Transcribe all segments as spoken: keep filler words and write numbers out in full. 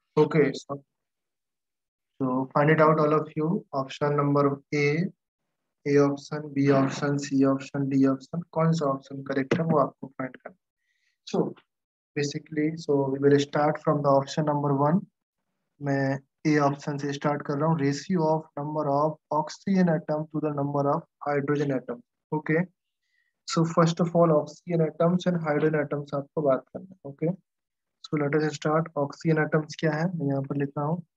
Okay, so, so find it out, all of you. Option number A, A option, B option, C option, D option. कौन सा option correct है वो आपको find करना. So basically, so we will start from the option number one. मैं A option से start कर रहा हूँ. Ratio of number of oxygen atom to the number of hydrogen atom. Okay. So first of all, oxygen atoms and hydrogen atoms आपको बात करना है. Okay. So let us start. Oxygen atoms क्या है मैं यहाँ पर लिख रहा हूँ.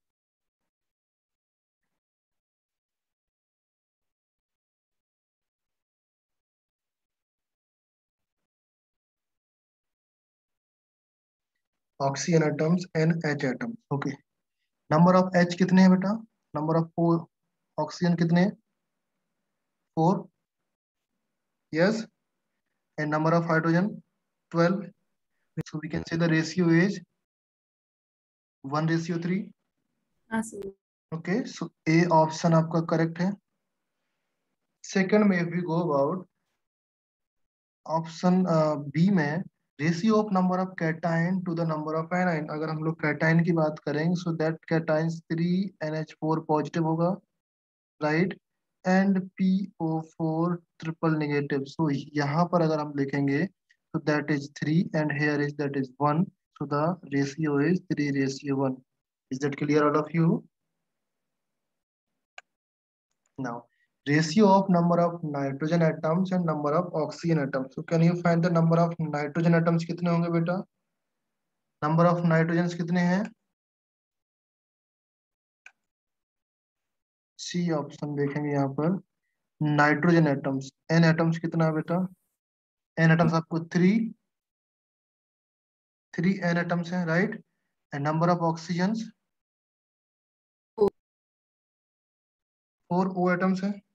Oxygen atoms and H atoms. Okay. Number of H कितने हैं बेटा? Number of four. ऑक्सीजन कितने? Four. Yes. And number of hydrogen twelve. So we can say the ratio is one ratio three. Okay. So A option आपका correct है. Second में if we go about option B में ratio of number of cation to the number of anion. अगर हम लोग cation की बात करेंगे so that cation three N H four positive होगा, right, and P O four triple negative. So यहाँ पर अगर हम लिखेंगे तो that is three and here is that is one. So the ratio is three ratio one. Is that clear all of you? Now ratio of number of nitrogen atoms and number of oxygen atoms. So can you find the number of nitrogen atoms कितने होंगे बेटा? Number of nitrogen कितने हैं? C option देखेंगे यहाँ पर. Nitrogen atoms N atoms कितना है बेटा? एन एटम्स आपको थ्री. थ्री एन एटम्स हैं, right. And number of oxygen four O atoms हैं.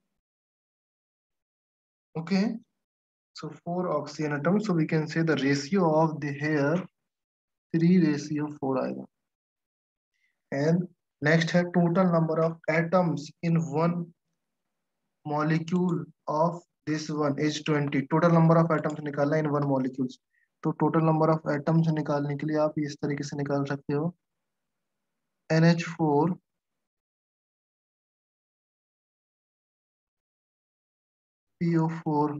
Okay. So four oxygen atoms. So we can say the ratio of the here three ratio four आएगा. And next है total number of atoms in one molecule of this one is twenty. Total number of atoms निकालना in one molecules. तो total number of atoms निकालने के लिए आप इस तरीके से निकाल सकते हो. N H four P O four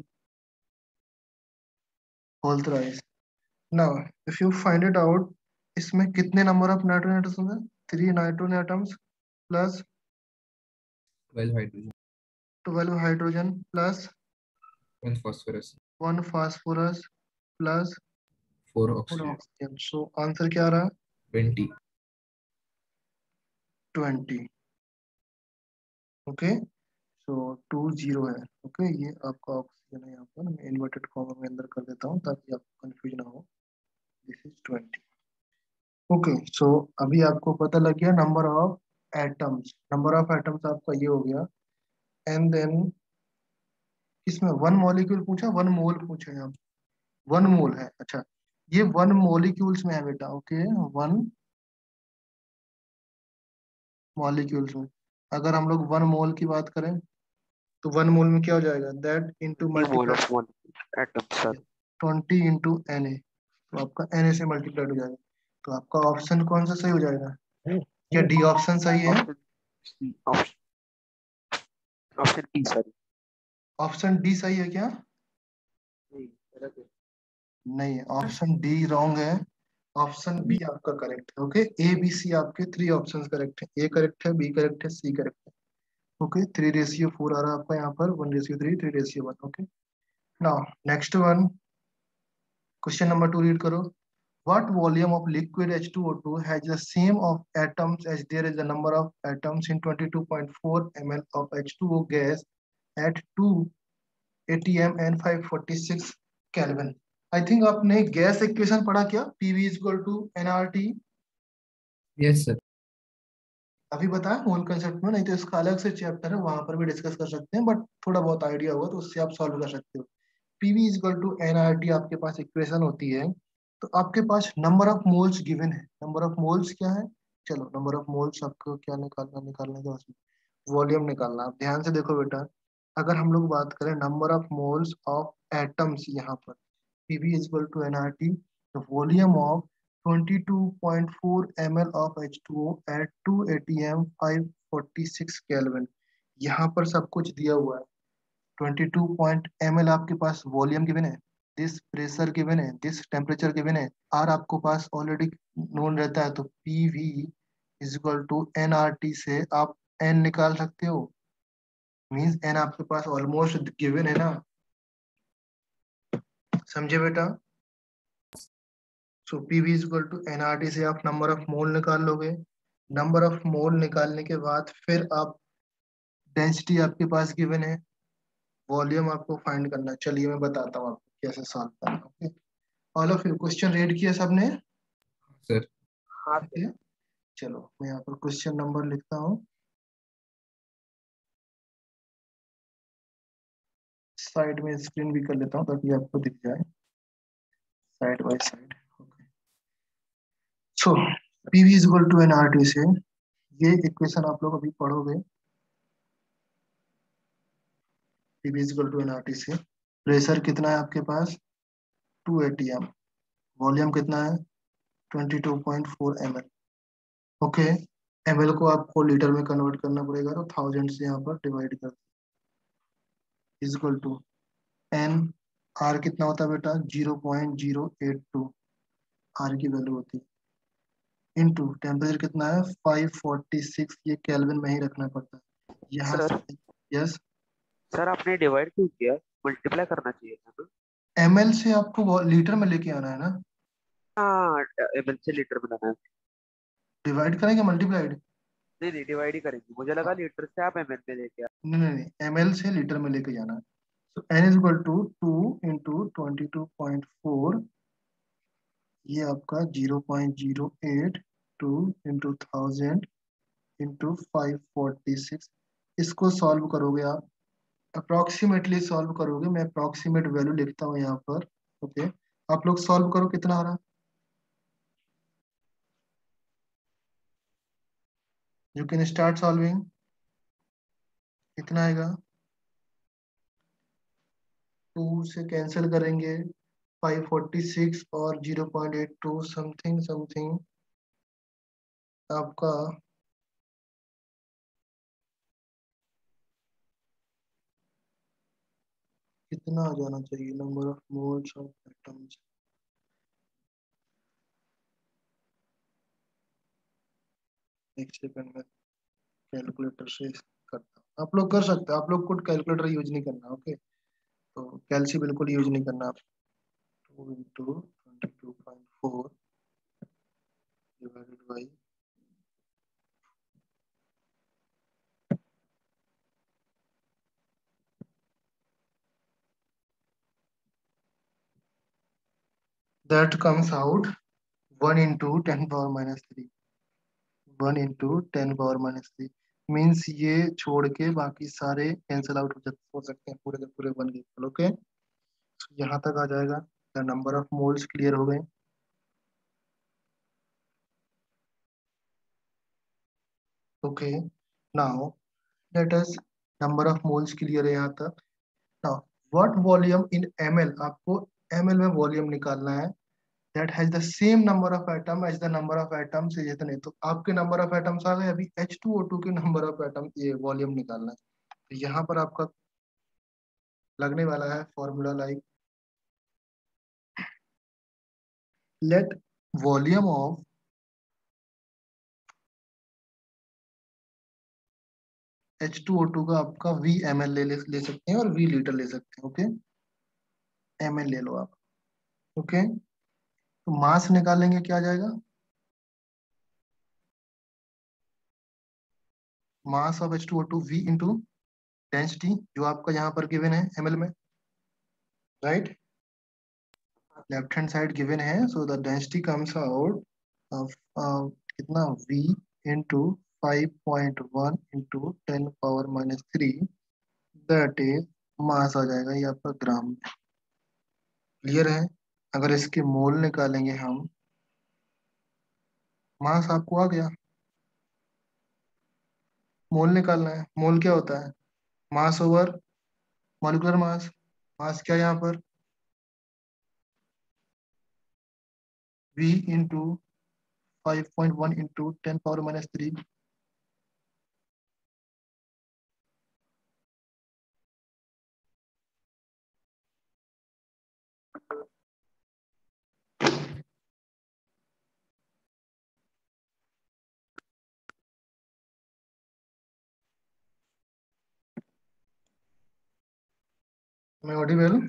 whole thrice. Now if you find it out, इसमें कितने नंबर ऑफ नाइट्रोजन एटम्स हैं? Three nitrogen atoms plus twelve hydrogen, twelve hydrogen plus one phosphorus, one phosphorus plus four four oxygen, oxygen. So answer क्या आ रहा? Twenty. Twenty. Okay. So two zero है. Okay. ये आपका oxygen है. यहाँ पर मैं इन्वर्टेड कॉमा में अंदर कर देता हूँ ताकि आपको कंफ्यूज ना हो. This is twenty. Okay. So अभी आपको पता लग गया number of atoms. Number of atoms आपका ये हो गया. एंड देन इसमें वन मॉलिक्यूल पूछा, वन मोल पूछा है. वन मोल है. अच्छा, ये वन मॉलिक्यूल्स में है बेटा. ओके. वन मॉलिक्यूल्स में अगर हम लोग वन मोल की बात करें तो वन मोल में क्या हो जाएगा? That into mole multiply of one atom sir. Twenty into N A. तो आपका एन ए से मल्टीप्लाइड हो जाएगा. तो आपका ऑप्शन कौन सा सही हो जाएगा? क्या डी ऑप्शन सही है? Option option D sir. Option D सही है क्या? नहीं, ऑप्शन डी रॉन्ग है. ऑप्शन बी आपका करेक्ट है. ओके. ए बी सी आपके थ्री ऑप्शंस करेक्ट है. ए करेक्ट है, बी करेक्ट है, सी करेक्ट है. ओके. थ्री रेशियो फोर आ रहा है आपका यहाँ पर. One ratio three, three ratio one. Okay. Now next one, question number two read करो. What volume of liquid H two O two has the same of atoms as there is the number of atoms in twenty-two point four milliliters of H two O gas at two atm and five forty-six Kelvin? I think आपने gas equation पढ़ा क्या? P V is equal to N R T. Yes sir. अभी बताया मोल concept में, नहीं तो इसका अलग से चैप्टर है, वहां पर भी डिस्कस कर सकते हैं. बट थोड़ा बहुत आइडिया होगा तो उससे आप सॉल्व कर सकते हो. P V is equal to N R T आपके पास इक्वेशन होती है. तो आपके पास नंबर ऑफ मोल्स गिवन है. नंबर ऑफ मोल्स क्या है? चलो, नंबर ऑफ मोल्स आपको क्या निकालना निकालने का उसमें वॉल्यूम निकालना. आप ध्यान से देखो बेटा. अगर हम लोग बात करें number of moles of atoms, यहाँ पर P V is equal to N R T, the volume of twenty-two point four ml of H two O at two atm five forty-six Kelvin। यहाँ पर सब कुछ दिया हुआ है। twenty-two ml आपके पास वॉल्यूम गिवन है, दिस प्रेशर गिवन है, दिस टेम्परेचर गिवन है, आर आपको पास ऑलरेडी नोन रहता है, तो P V is equal to N R T से आप एन निकाल सकते हो। मींस एन आपके पास ऑलमोस्ट गिवन है ना, समझे बेटा। So P V is equal to N R T से आप नंबर ऑफ मोल निकाल लोगे। नंबर ऑफ मोल निकालने के बाद फिर आप डेंसिटी आपके पास गिवन है, वॉल्यूम आपको फाइंड करना है। चलिए मैं बताता हूँ आपको कैसे सॉल्व करना है। Okay, all of you question read किया सबने? सर। हाँ ठीक है, चलो मैं यहाँ पर क्वेश्चन नंबर लिखता हूँ, साइड में स्क्रीन भी कर लेता हूँ ताकि आपको दिख जाए side by side. Okay, so P V is equal to N R T से ये इक्वेशन आप लोग अभी पढ़ोगे। P V is equal to N R T से प्रेशर कितना है आपके पास टू atm, वॉल्यूम कितना है twenty-two point four ml। Okay, ml को आपको लीटर में कन्वर्ट करना पड़ेगा, तो थाउजेंड से यहाँ पर डिवाइड कर is equal to N, R कितना होता है बेटा zero point zero eight two R की वैल्यू होती है, इनटू टेम्परेचर कितना है फाइव फोर्टी सिक्स, ये केल्विन में ही रखना पड़ता है यहाँ सर। से। यस सर आपने डिवाइड क्यों किया? मल्टीप्लाई करना चाहिए था ना। एमएल से आपको लीटर में लेके आना है ना, हाँ, एम एल से लीटर बनाना है। डिवाइड करेंगे मल्टीप्लाइड? नहीं नहीं, डिवाइड ही करेंगे, मुझे लगा लीटर से आप एम एल में लेके आए। नहीं नहीं नहीं, एमएल से लीटर में लेके जाना है। So N is equal to two into twenty two point four, ये आपका zero point zero eight two into thousand into five forty six. इसको सॉल्व करोगे आप, अप्रोक्सीमेटली सॉल्व करोगे, मैं अप्रोक्सीमेट वैल्यू लिखता हूँ यहाँ पर। ओके, आप लोग सॉल्व करो कितना आ रहा है, यू कैन स्टार्ट सॉल्विंग। कितना आएगा, टू से कैंसिल करेंगे फाइव फोर्टी सिक्स और zero point eight two something something आपका कितना आ जाना चाहिए, number of moles of atoms. एक सेकंड में कैलकुलेटर से करता हूँ, आप लोग कर सकते हैं, आप लोग को कैलकुलेटर यूज नहीं करना। ओके, तो कैलसी बिल्कुल यूज नहीं करना आप। Two into twenty two point four divided by that comes out one into ten power minus three, one into ten power minus three, means ये छोड़ के बाकी सारे कैंसिल आउट हो सकते हो सकते हैं, पूरे के पूरे वन के। ओके, यहाँ तक आ जाएगा, नंबर ऑफ मोल्स क्लियर हो गए। Okay, now let us, number of moles clear है यहाँ तक। Now what volume in ml, आपको ml में वॉल्यूम निकालना है that has the same number of atom as the number of atoms is इतने, तो आपके नंबर ऑफ एटम्स आ गए। अभी H टू O टू के नंबर ऑफ एटम, ये वॉल्यूम निकालना है, तो यहाँ पर आपका लगने वाला है formula like let volume of H two O two का आपका V ml ले, ले ले सकते हैं और V लीटर ले सकते हैं। ओके, ml ले लो आप। ओके, तो मास निकालेंगे, क्या आ जाएगा, mass of H two O two V into density, जो आपका यहाँ पर गिवन है ml में, right, left hand side given है। So the density comes out of कितना V into five point one into ten power minus three, that is mass आ जाएगा ये आपका ग्राम में। क्लियर है? अगर इसके मोल निकालेंगे हम, मास आपको आ गया, मोल निकालना है, मोल क्या होता है, मास ओवर मॉलिक्यूलर मास। मास क्या है यहाँ पर v into five point one into ten power minus three. Am I audible?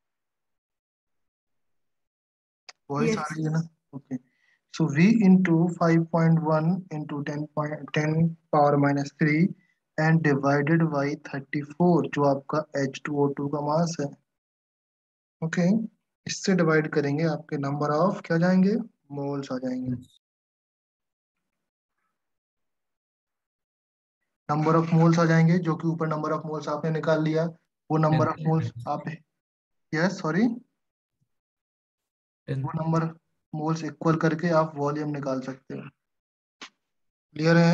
Voice uh Yes. रही है ना? Okay. So v into five point one into ten point ten power minus three and divided by thirty-four जो आपका H two O two का मास है. Okay okay. इससे divide करेंगे आपके नंबर ऑफ क्या जाएंगे मोल्स आ जाएंगे. नंबर ऑफ मोल्स आ जाएंगे जो कि ऊपर नंबर ऑफ मोल्स आपने निकाल लिया. वो नंबर ऑफ मोल्स आप यस सॉरी वो नंबर मोल्स इक्वल करके आप वॉल्यूम निकाल सकते हो. क्लियर है?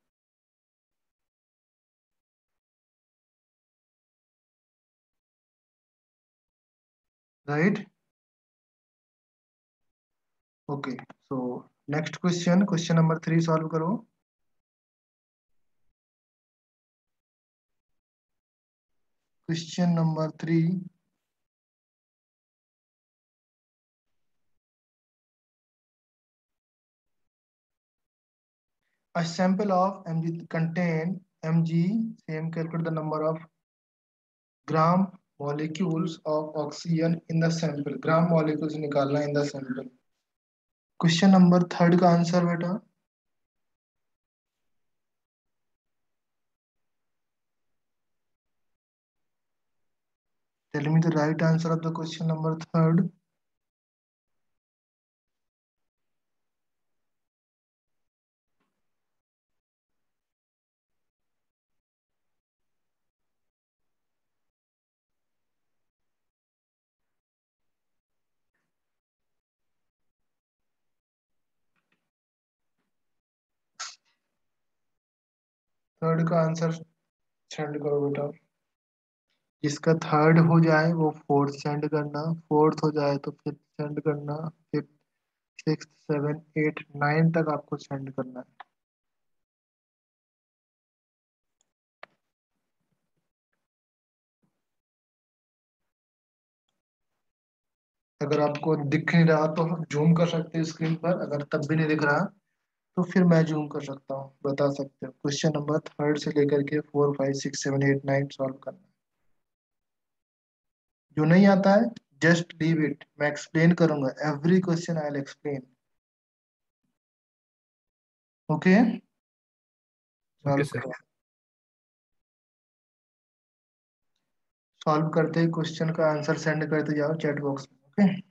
Right. Okay so next question question number three solve करो. Question number three. A sample of mg contain mg same calculate the number of gram molecules of oxygen in the sample. gram molecules निकालना in the sample. Question number third का answer बेटा tell me the right answer of the question number third. Third का answer send करो बेटा. जिसका third हो जाए वो फोर्थ सेंड करना. फोर्थ हो जाए तो फिफ्थ सेंड करना. Fifth six seven eight nine तक आपको सेंड करना है. अगर आपको दिख नहीं रहा तो जूम कर सकते हैं स्क्रीन पर. अगर तब भी नहीं दिख रहा तो फिर मैं जूम कर सकता हूँ. बता सकते हो. क्वेश्चन नंबर थर्ड से लेकर के four five six seven eight nine solve करना. जो नहीं आता है जस्ट लीव इट. मैं एक्सप्लेन करूंगा. Every question I will explain. Okay okay solve sir. करो. सॉल्व करते ही क्वेश्चन का आंसर सेंड करते जाओ चैट बॉक्स में. ओके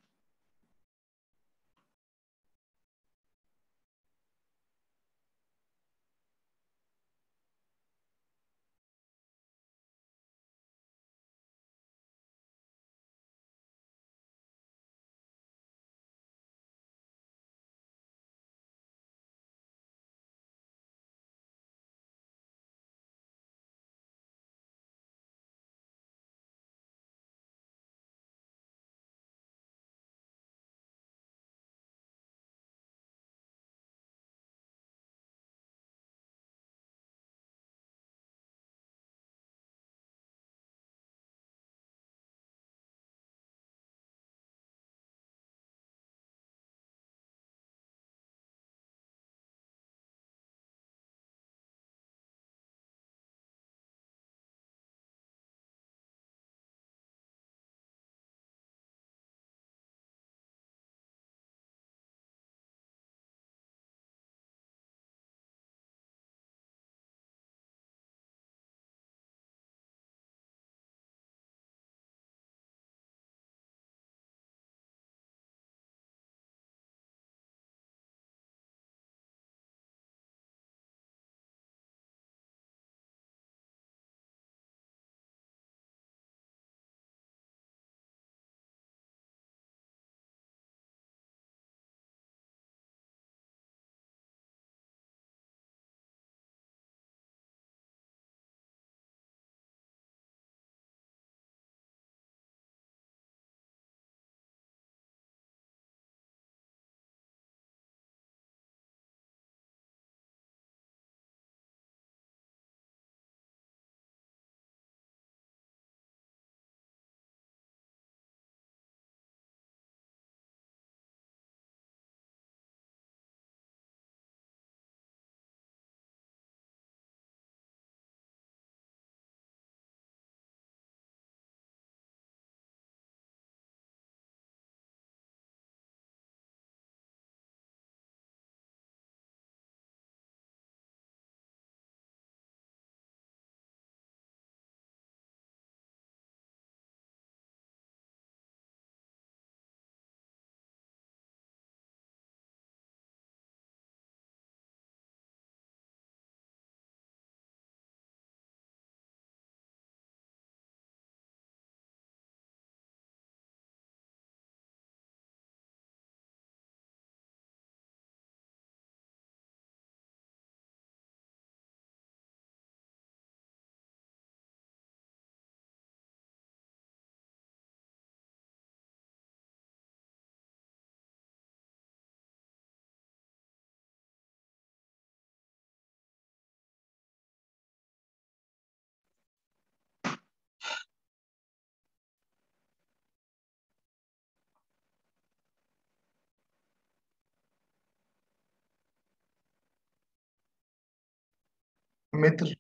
मित्र,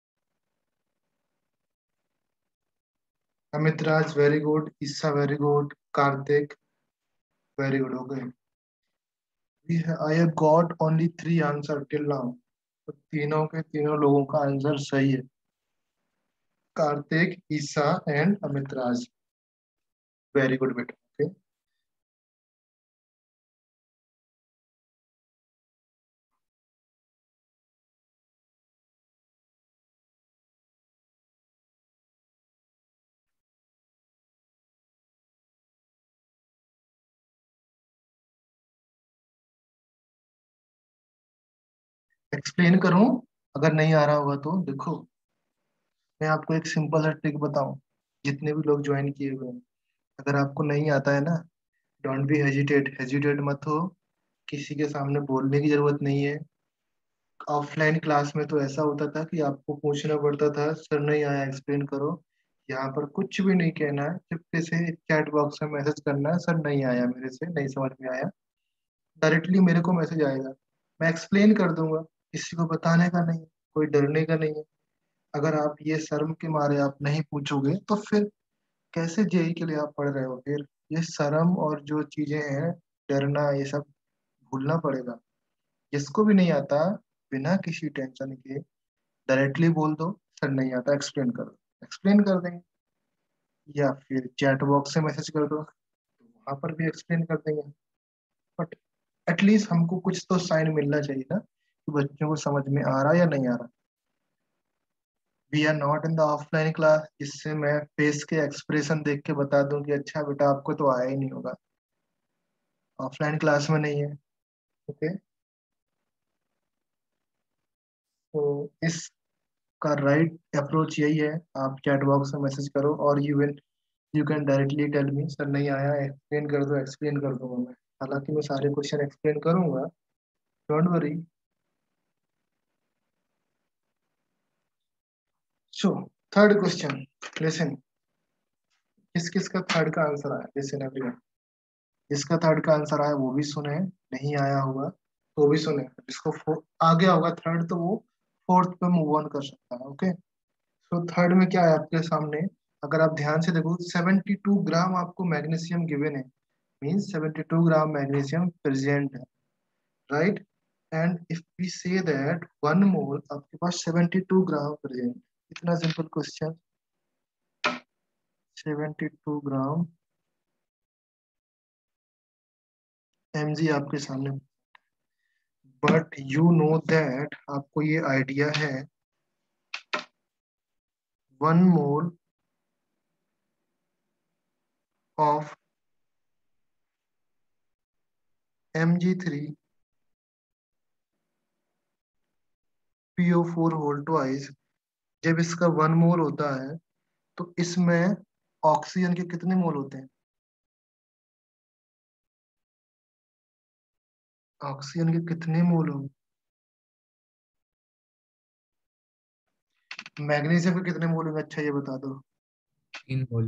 Amitraj very good, Isa very good, Kartik very good. हो गए। I have got only three answer till now. तो तीनों के तीनों लोगों का आंसर सही है, Kartik, Isa and Amitraj. Very good बेटा। ओके, एक्सप्लेन करूं? अगर नहीं आ रहा होगा तो देखो, मैं आपको एक सिंपल सा ट्रिक बताऊं। जितने भी लोग ज्वाइन किए हुए हैं, अगर आपको नहीं आता है ना, डोंट बी हेजिटेट, हेजिटेट मत हो। किसी के सामने बोलने की जरूरत नहीं है। ऑफलाइन क्लास में तो ऐसा होता था कि आपको पूछना पड़ता था, सर नहीं आया एक्सप्लेन करो। यहाँ पर कुछ भी नहीं कहना है, चुपके से चैट बॉक्स में मैसेज करना है, सर नहीं आया, मेरे से नहीं समझ में आया। डायरेक्टली मेरे को मैसेज आएगा, मैं एक्सप्लेन कर दूंगा। किसी को बताने का नहीं है, कोई डरने का नहीं है। अगर आप ये शर्म के मारे आप नहीं पूछोगे तो फिर कैसे जेई के लिए आप पढ़ रहे हो? फिर ये शर्म और जो चीजें हैं, डरना, ये सब भूलना पड़ेगा। जिसको भी नहीं आता, बिना किसी टेंशन के डायरेक्टली बोल दो, सर नहीं आता एक्सप्लेन कर दो, एक्सप्लेन कर देंगे। या फिर चैट बॉक्स से मैसेज कर दो, तो वहां पर भी एक्सप्लेन कर देंगे। बट एटलीस्ट हमको कुछ तो साइन मिलना चाहिए ना कि बच्चों को समझ में आ रहा है या नहीं आ रहा। We are not in the offline class जिससे मैं फेस के एक्सप्रेशन देख के बता दूं कि अच्छा बेटा आपको तो आया ही नहीं होगा। ऑफलाइन क्लास में नहीं है। ओके, तो इसका राइट अप्रोच यही है, आप चैट बॉक्स में मैसेज करो और you will you can directly tell me sir नहीं आया, एक्सप्लेन कर दो, एक्सप्लेन कर दूंगा मैं। हालांकि मैं सारे क्वेश्चन एक्सप्लेन करूंगा, don't worry. So third question, listen. किस किस का थर्ड का आंसर आया? लिसन एवरीवन, जिसका थर्ड का आंसर आया वो भी सुने, नहीं आया होगा तो भी सुने। जिसको फो- आ गया होगा थर्ड, तो वो फोर्थ पे मूव ऑन कर सकता है। ओके, सो थर्ड में क्या है आपके सामने? अगर आप ध्यान से देखो, सेवेंटी टू ग्राम आपको मैग्नीशियम गिवन है, means seventy two gram magnesium present है, right? And if we say that one mole, आपके पास सेवेंटी टू ग्राम प्रेजेंट। इतना simple question, seventy two gram MG आपके सामने। बट यू नो दैट, आपको ये आइडिया है, one mole of M G three P O four whole twice, जब इसका वन मोल होता है तो इसमें ऑक्सीजन के कितने मोल होते हैं? ऑक्सीजन के कितने मोल होंगे? मैग्नीशियम के कितने मोल होंगे? अच्छा ये बता दो। तीन मोल।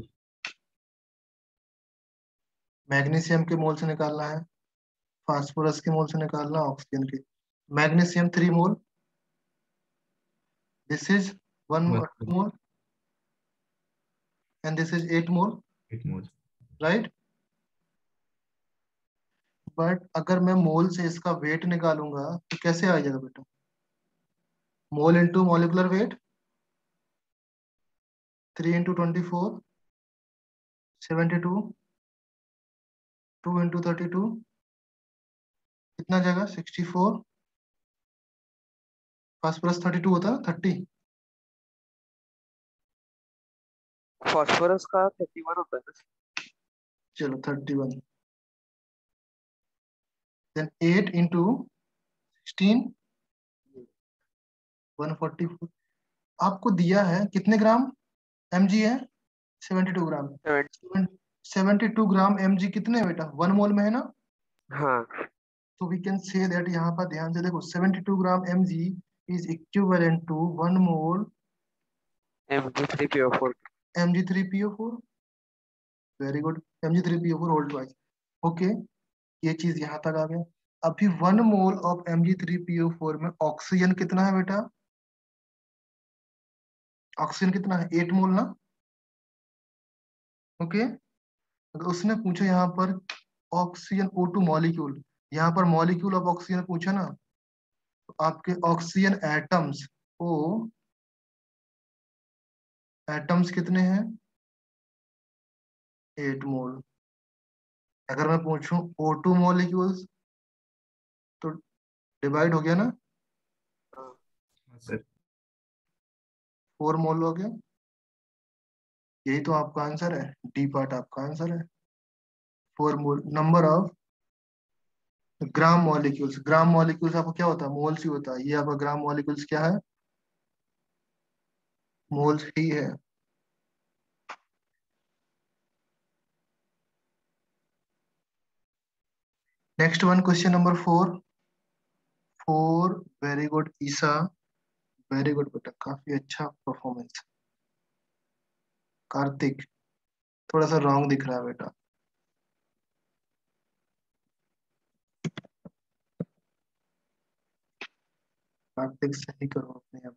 मैग्नीशियम के मोल से निकालना है, फास्फोरस के मोल से निकालना, ऑक्सीजन के। Magnesium three mole, this is one one two mole. Mole, and this is eight mole, eight mole. Right? But अगर मैं मोल से इसका वेट निकालूंगा तो कैसे आ जाएगा बेटा? Mole into molecular weight, three into twenty four, seventy two, two into thirty two, कितना जाएगा? Sixty four. Phosphorus thirty two होता है, थर्टी। फॉस्फोरस का थर्टी वन होता है ना। चलो thirty one, then eight into sixteen, one forty four. आपको दिया है कितने ग्राम एमजी है? Seventy two gram. Seventy. Seventy two gram MG कितने है बेटा? वन मोल में है ना? हाँ, तो वी कैन से दैट, यहाँ पर ध्यान से देखो, seventy two gram MG is equivalent to one mole M G three P O four. M G three P O four. Very good, M G three P O four whole twice. Okay, ये चीज यहाँ तक आ गया। अभी one mole of M G three P O four में oxygen कितना है बेटा? ऑक्सीजन कितना है, एट मोल ना। ओके, अगर उसने पूछा यहाँ पर ऑक्सीजन ओ टू मॉलिक्यूल, यहाँ पर मॉलिक्यूल ऑफ ऑक्सीजन पूछा ना, तो आपके ऑक्सीजन एटम्स ओ एटम्स कितने हैं, एट मोल। अगर मैं पूछूं ओ टू मॉलिक्यूल्स तो डिवाइड हो गया ना, हाँ। हाँ सर। फोर मोल हो गया। यही तो आपका आंसर है, डी पार्ट आपका आंसर है, four mole. Number of gram molecules, gram molecules आपको क्या होता है, मोल्स ही होता है। ये आपका ग्राम मॉलिक्यूल्स क्या है, मोल्स ही है। Next one, question number four. Four, very good Isa, very good बेटा, काफी अच्छा परफॉर्मेंस। कार्तिक, थोड़ा सा रॉन्ग दिख रहा है बेटा। कार्तिक सही करो अपने आप।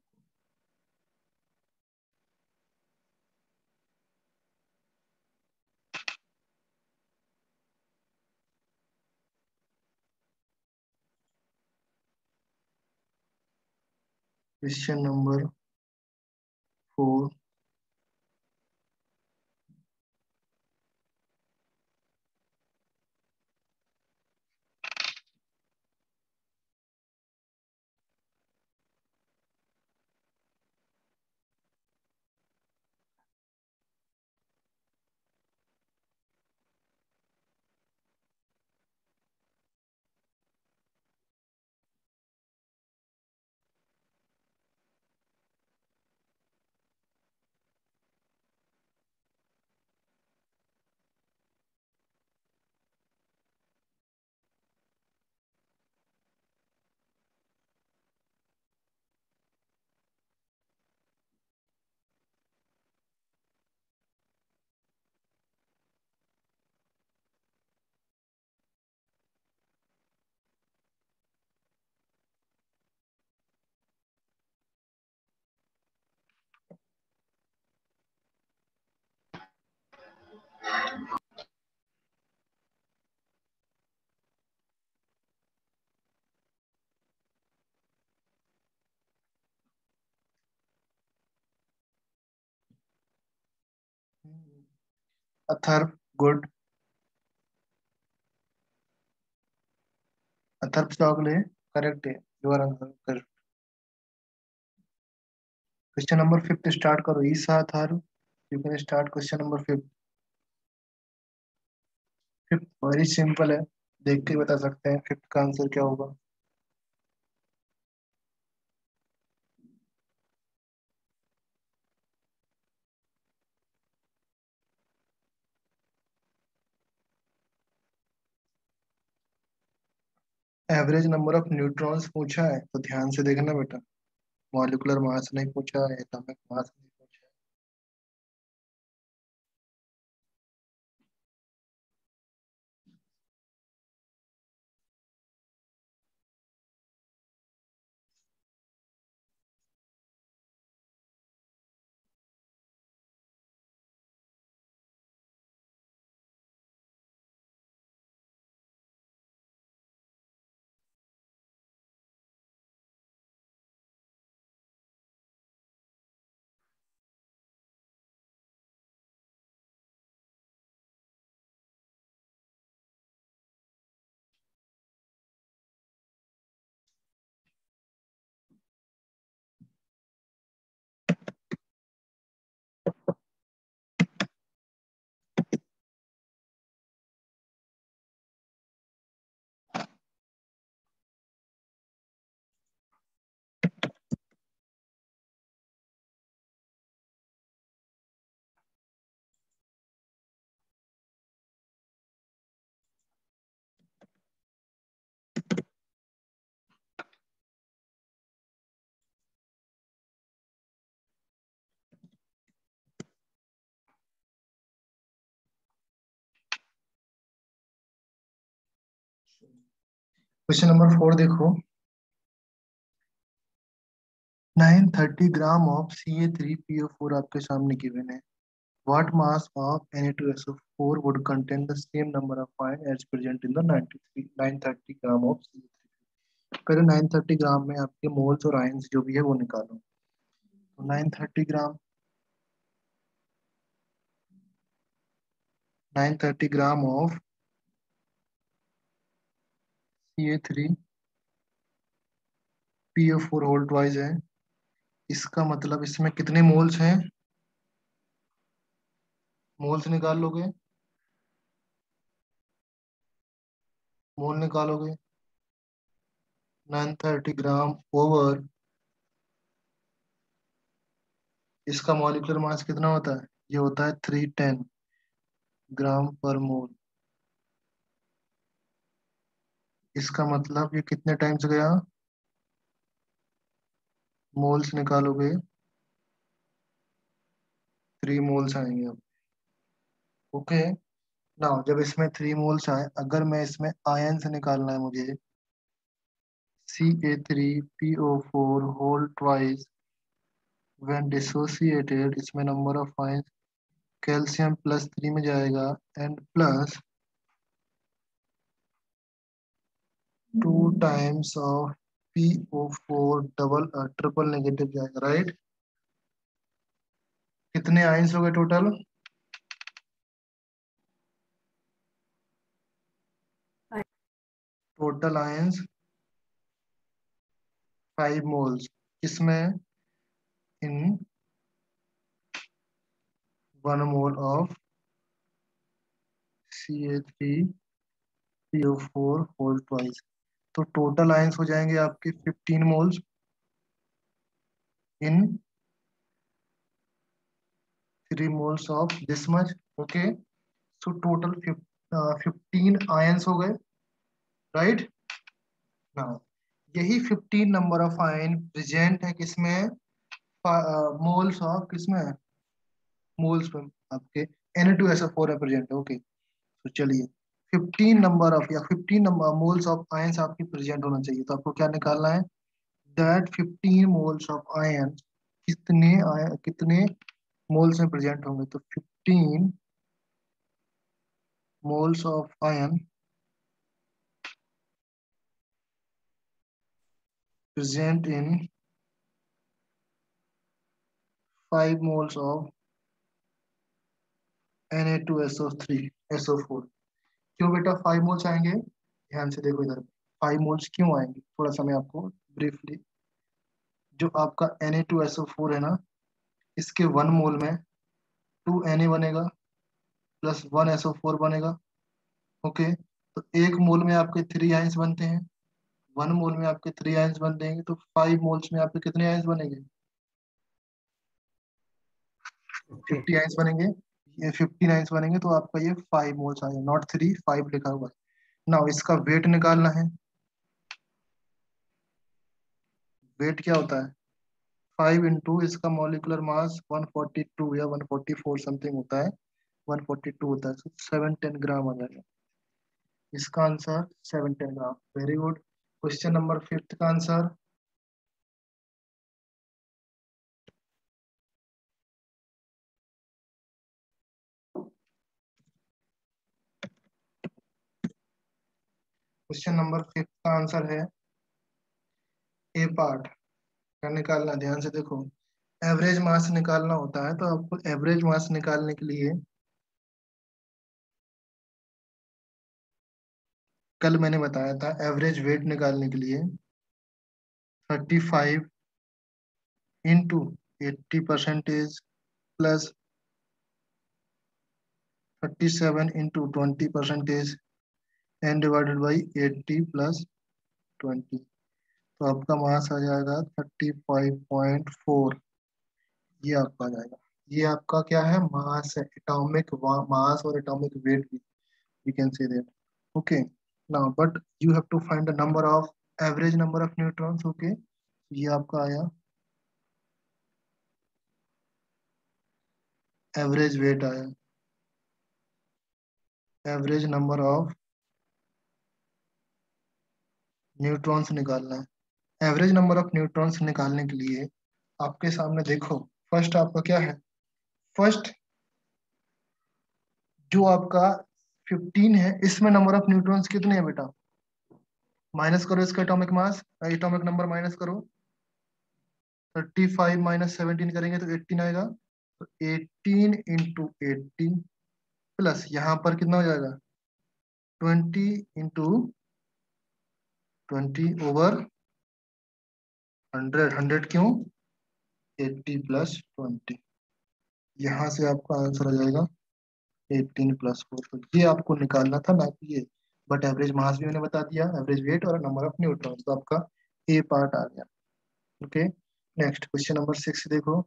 Question number four. Atharva, good. Atharva Chougale, correct है, you are answer. Question number fifth start करो, Isa Atharva, you can start question number fifth. Fifth very simple है, देख के बता सकते हैं फिफ्थ का आंसर क्या होगा। एवरेज नंबर ऑफ न्यूट्रॉन्स पूछा है तो ध्यान से देखना बेटा, मॉलिक्यूलर मास नहीं पूछा है, एटॉमिक मास नहीं पूछा है। क्वेश्चन नंबर फोर देखो, nine thirty gram of C A three P O four आपके सामने गिवन है। What mass of N A two S O four would contain the same number of ions as present in the ninety-three nine thirty gram of C O three? पहले nine thirty gram में आपके moles और ions जो भी है वो निकालो। तो nine thirty gram nine thirty gram of C A three P O four whole twice है। इसका मतलब इसमें कितने मोल्स हैं? मोल्स निकाल लोगे, मोल निकालोगे। नाइन थर्टी ग्राम ओवर इसका मॉलिक्यूलर मास कितना होता है? ये होता है थ्री टेन ग्राम पर मोल। इसका मतलब ये कितने टाइम्स गया? मोल्स निकालोगे, थ्री मोल्स आएंगे अब। ओके, नाउ जब इसमें थ्री मोल्स आए, अगर मैं इसमें आयन से निकालना है मुझे, C A three P O four whole twice when dissociated, इसमें number of ion calcium plus three में जाएगा and plus two times of P O four double triple negative जाएगा, राइट? कितने आयंस हो गए total? Total ions five moles. इसमें in one mole of C A three P O four whole twice. तो total ions हो जाएंगे आपके fifteen moles in three moles of this much. Okay, so total fifteen ions हो गए, right? Now यही fifteen number of ion present है किसमें? Moles of किसमें? मोल्स में आपके N A two S O four present है। ओके, तो चलिए फिफ्टीन नंबर ऑफ या fifteen number moles of ions आपकी प्रेजेंट होना चाहिए। तो आपको क्या निकालना है? That fifteen moles of ion कितने आय कितने मोल्स में प्रेजेंट होंगे? तो fifteen moles of ion present in five moles of N A two S O three S O four. क्यों बेटा फाइव मोल्स आएंगे? ध्यान से देखो इधर, फाइव मोल्स क्यों आएंगे थोड़ा सा मैं आपको ब्रीफली। जो आपका N A two S O four है ना, इसके वन मोल में टू एन ए बनेगा plus one S O four बनेगा। ओके, तो एक मोल में आपके थ्री आयंस बनते हैं, वन मोल में आपके थ्री आयंस बनते हैं, तो फाइव मोल्स में आपके कितने आयंस बनेंगे? Okay. फिफ्टी आयंस बनेंगे। ये फिफ्टी आयंस बनेंगे तो आपका ये फाइव मोल्स आएगा, नॉट थ्री, फाइव लिखा हुआ है। नाउ इसका वेट निकालना है। वेट क्या होता है? फाइव इंटू इसका molecular mass one forty two या वन फोर्टी फोर समथिंग होता है, वन फोर्टी टू होता है, तो सेवन टेन ग्राम आ जाएगा। इसका आंसर seven ten gram. Very good. Question number fifth का आंसर क्वेश्चन नंबर फिफ्थ का आंसर है ए पार्ट का निकालना। ध्यान से देखो, एवरेज मास निकालना होता है, तो आपको एवरेज मास निकालने के लिए कल मैंने बताया था, एवरेज वेट निकालने के लिए thirty five into eighty percentage plus thirty seven into twenty percentage and divided by eighty plus twenty. तो आपका मास आ जाएगा थर्टी फाइव पॉइंट फोर। ये आपका आ जाएगा। ये आपका क्या है? मास है, एटॉमिक मास और एटॉमिक वेट भी, we can say that. Okay, now but you have to find the number of average number of neutrons. Okay, ये आपका आया एवरेज वेट आया, एवरेज नंबर ऑफ न्यूट्रॉन्स निकालना है। एवरेज नंबर ऑफ न्यूट्रॉन्स निकालने के लिए आपके सामने देखो, फर्स्ट आपका क्या है, फर्स्ट जो आपका फिफ्टीन है, इसमें नंबर ऑफ न्यूट्रॉन्स कितने हैं बेटा, माइनस करो इसका atomic mass, atomic number minus करो, थर्टी फाइव माइनस सेवनटीन करेंगे तो एटीन आएगा, तो एटीन इंटू एटीन प्लस यहाँ पर कितना हो जाएगा, twenty into twenty over hundred, hundred क्यों, एट्टी प्लस ट्वेंटी, यहाँ से आपका आंसर आ जाएगा एटीन प्लस फोर। तो ये आपको निकालना था, ना कि ये, बट एवरेज मास भी मैंने बता दिया, एवरेज वेट और नंबर ऑफ न्यूट्रॉन्स, तो आपका ए पार्ट आ गया। Okay, next question number six देखो,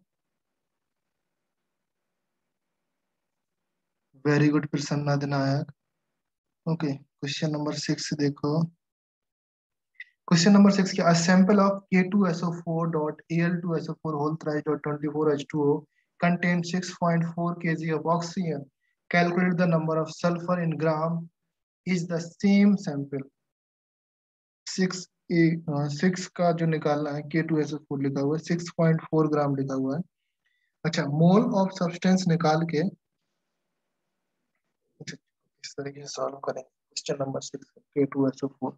very good Prasanna Nayak. Okay, question number six देखो, क्वेश्चन नंबर सिक्स क्या, a sample of K two S O four dot A L two S O four whole thrice dot twenty-four H two O contains six point four kilograms of oxygen. Calculate the number of sulfur in gram is the same sample. Six A six का जो निकालना है, के two S O four लिखा हुआ है, six point four gram लिखा हुआ है। अच्छा, मोल ऑफ सब्सटेंस निकाल के इस तरीके से सॉल्व करेंगे question number six, K two S O four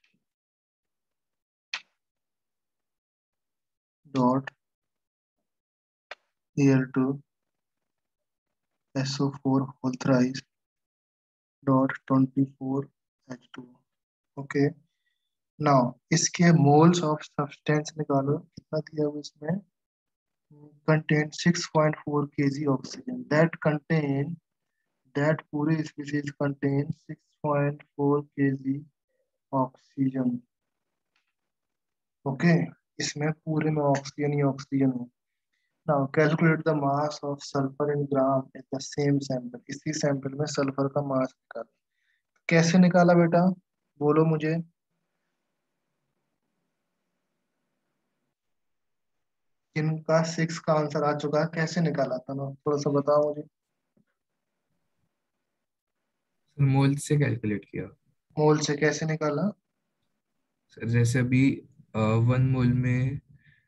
dot A L two S O four whole thrice dot twenty four H two. Okay, now इसके मोल्स ऑफ सब्सटेंस निकालो, कितना दिया हुआ इसमें, contain six point four KG oxygen, that contain that पूरे species contain six point four KG oxygen. Okay, इसमें पूरे में ऑक्सीजन ही ऑक्सीजन है। Now calculate the mass of sulphur in gram in the same sample, इसी sample में sulphur का mass निकाला, कैसे निकाला बेटा, बोलो मुझे, इनका सिक्स का आंसर आ चुका है, कैसे निकाला था ना, थोड़ा सा बताओ मुझे। सर मोल से कैलकुलेट किया। मोल से कैसे निकाला, सर जैसे अभी वन मोल में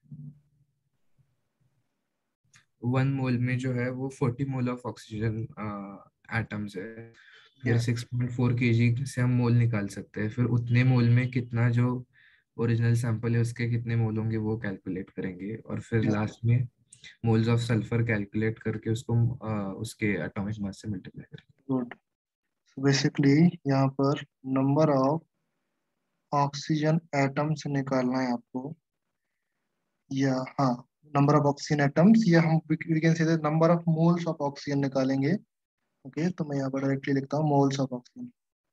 वन मोल में जो है वो forty mole of oxygen atoms है। फिर यस, सिक्स पॉइंट फोर के जी से हम मोल निकाल सकते हैं, फिर उतने मोल में कितना जो ओरिजिनल सैंपल है उसके कितने मोल होंगे वो कैलकुलेट करेंगे, और फिर लास्ट में मोल्स ऑफ सल्फर कैलकुलेट करके उसको अ, उसके एटॉमिक मास से मल्टीप्लाई करेंगे। गुड। बेसिकली यहाँ पर नंबर ऑफ ऑक्सीजन एटम्स निकालना है आपको, या हाँ, नंबर ऑफ ऑक्सीजन एटम्स, या हम we can say number of moles of oxygen निकालेंगे। ओके, तो मैं यहाँ पर डायरेक्टली लिखता हूँ moles of oxygen,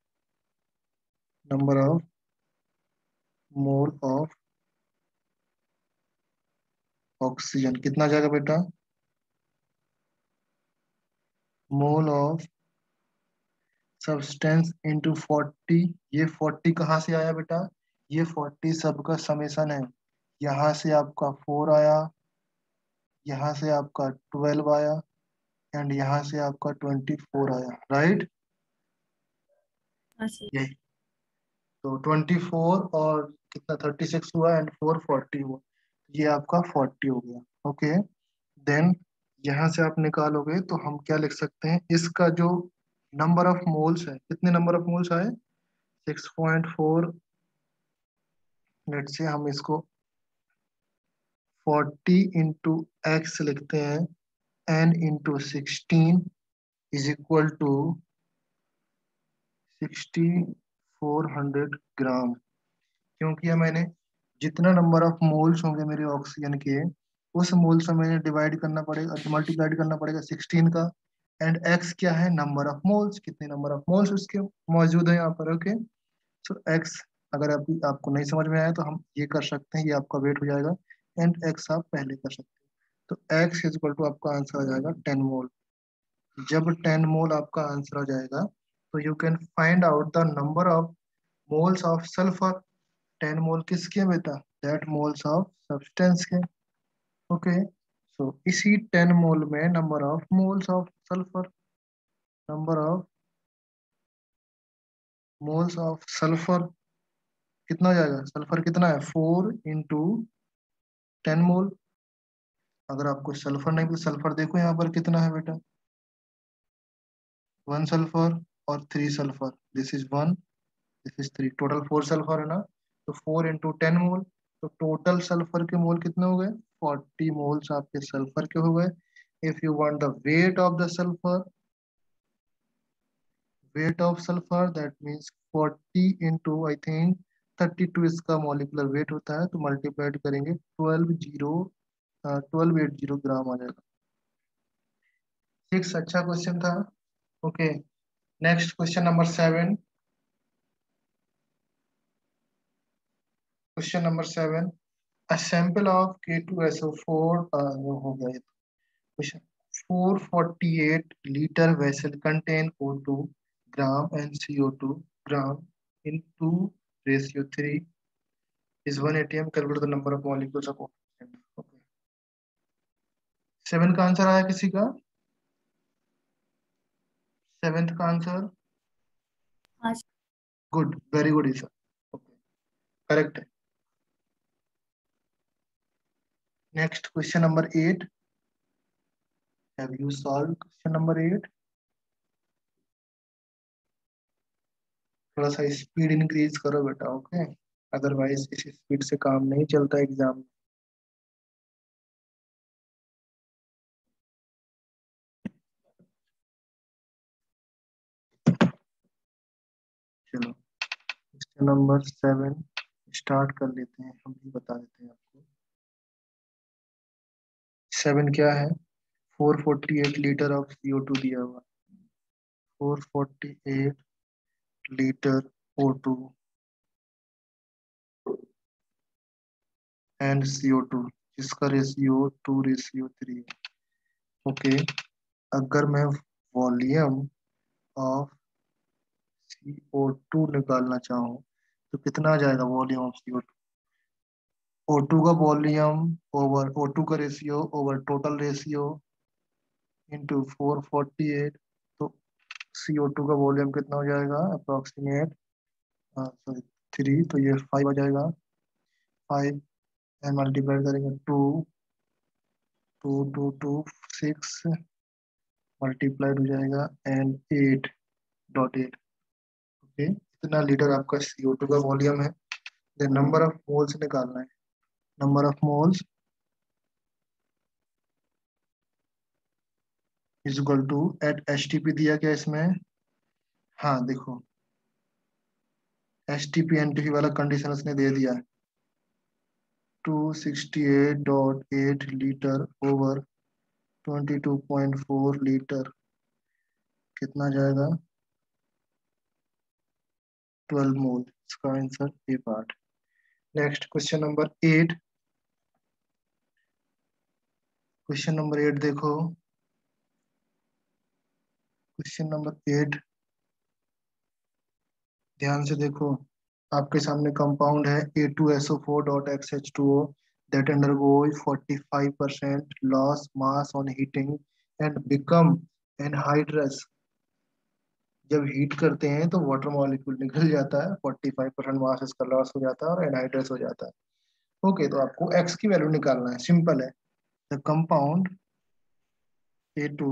number of mole of oxygen कितना जाएगा बेटा, mole of substance into forty, ये फोर्टी कहाँ से आया बेटा, ये फोर्टी सबका समेसन है, यहाँ से आपका फोर आया, यहाँ से आपका ट्वेल्व आया, एंड यहाँ से आपका ट्वेंटी फोर आया, राइट। हाँ सर। यही, तो ट्वेंटी फोर और कितना थर्टी सिक्स हुआ, एंड फोर फोर्टी हुआ, ये आपका फोर्टी हो गया। ओके, देन यहाँ से आप निकालोगे तो हम क्या लिख सकते हैं, इसका जो नंबर ऑफ मोल्स है, कितने नंबर ऑफ मोल्स आए, six point four, let say हम इसको फोर्टी इंटू एक्स लिखते हैं, n into sixteen is equal to sixty four hundred gram. क्यों किया मैंने, जितना नंबर ऑफ मोल्स होंगे मेरे ऑक्सीजन के, उस मोल से मैंने डिवाइड करना पड़ेगा, मल्टीप्लाइड करना पड़ेगा सिक्सटीन का, एंड एक्स क्या है, नंबर ऑफ मोल्स, कितने नंबर ऑफ मोल्स उसके मौजूद है यहाँ पर। ओके, सो एक्स, अगर आप, आपको नहीं समझ में आया तो हम ये कर सकते हैं, ये आपका वेट हो जाएगा, एंड एक्स आप पहले कर सकते हैं, तो एक्स इज इक्वल टू आपका आंसर आ जाएगा टेन मोल। जब टेन मोल आपका आंसर आ जाएगा, तो you can find out the number of moles of sulphur. Ten mole किसके हैं बेटा, दैट मोल्स ऑफ सब्सटेंस के। ओके, सो इसी टेन मोल में number of moles of sulphur, number of moles of sulphur कितना हो जाएगा, सल्फर कितना है, फोर इंटू टेन मोल, अगर आपको सल्फर नहीं, सल्फर देखो यहाँ पर कितना है बेटा, वन सल्फर और three sulphur, this is one, this is three, total four sulphur है ना, तो फोर इंटू टेन मोल, तो टोटल सल्फर के मोल कितने हो गए, फोर्टी मोल्स आपके सल्फर के हो गए। If you want the weight of the sulphur, weight of sulphur that means forty into I think thirty two इसका मॉलिकुलर वेट होता है, तो मल्टीप्लाइड करेंगे twelve zero twelve eight zero gram आ जाएगा। सिक्स अच्छा क्वेश्चन था। Okay, next question number seven. Question number seven, a sample of K two S O four, uh, वो हो गया ये question, four forty-eight liter vessel contain O two gram and C O two gram in two ratio three is one atm, calculate the number of molecules of oxygen. Okay, seven का answer आया किसी का, seventh का answer, हाँ good, very good Isa, okay correct है। Next question number eight, have you solve question number eight? थोड़ा सा speed increase करो बेटा, ओके, अदरवाइज इस स्पीड से काम नहीं चलता एग्जाम। चलो क्वेश्चन नंबर सेवन स्टार्ट कर लेते हैं, हम भी बता देते हैं आपको। सेवन क्या है, four forty eight litre of C O two दिया हुआ, four forty eight litre O two and C O two, जिसका ratio two ratio three. Okay, अगर मैं volume of C O two निकालना चाहूँ तो कितना आ जाएगा volume of C O two, O two का वॉल्यूम ओवर ओ टू का ratio over total ratio into four forty eight, तो सी ओ टू का वॉल्यूम कितना हो जाएगा अप्रोक्सीमेट, सॉरी थ्री, तो ये फाइव आ जाएगा, फाइव एंड मल्टीप्लाई करेंगे two, two two two six multiplied हो जाएगा and eight dot eight. Okay, इतना लीटर आपका सी ओ टू का वॉल्यूम है। देन नंबर ऑफ मोल्स निकालना है, number of moles is equal to at H T P दिया क्या इसमें, हाँ देखो H T P N T P वाला कंडीशन उसने दे दिया है, two sixty eight dot eight litre over twenty two point four litre, कितना जाएगा ट्वेल्व मोल, इसका answer A part. Next question number eight, question number eight देखो, question number eight ध्यान से देखो, आपके सामने कंपाउंड है A two S O four dot x H two O that undergoes forty-five percent loss mass on heating and become anhydrous। जब heat करते हैं तो वाटर मॉलिक्यूल निकल जाता है, पैंतालीस परसेंट मास इसका लॉस हो जाता है और एनहाइड्रस हो जाता है। ओके, तो आपको एक्स की वैल्यू निकालना है, सिंपल है, the compound A two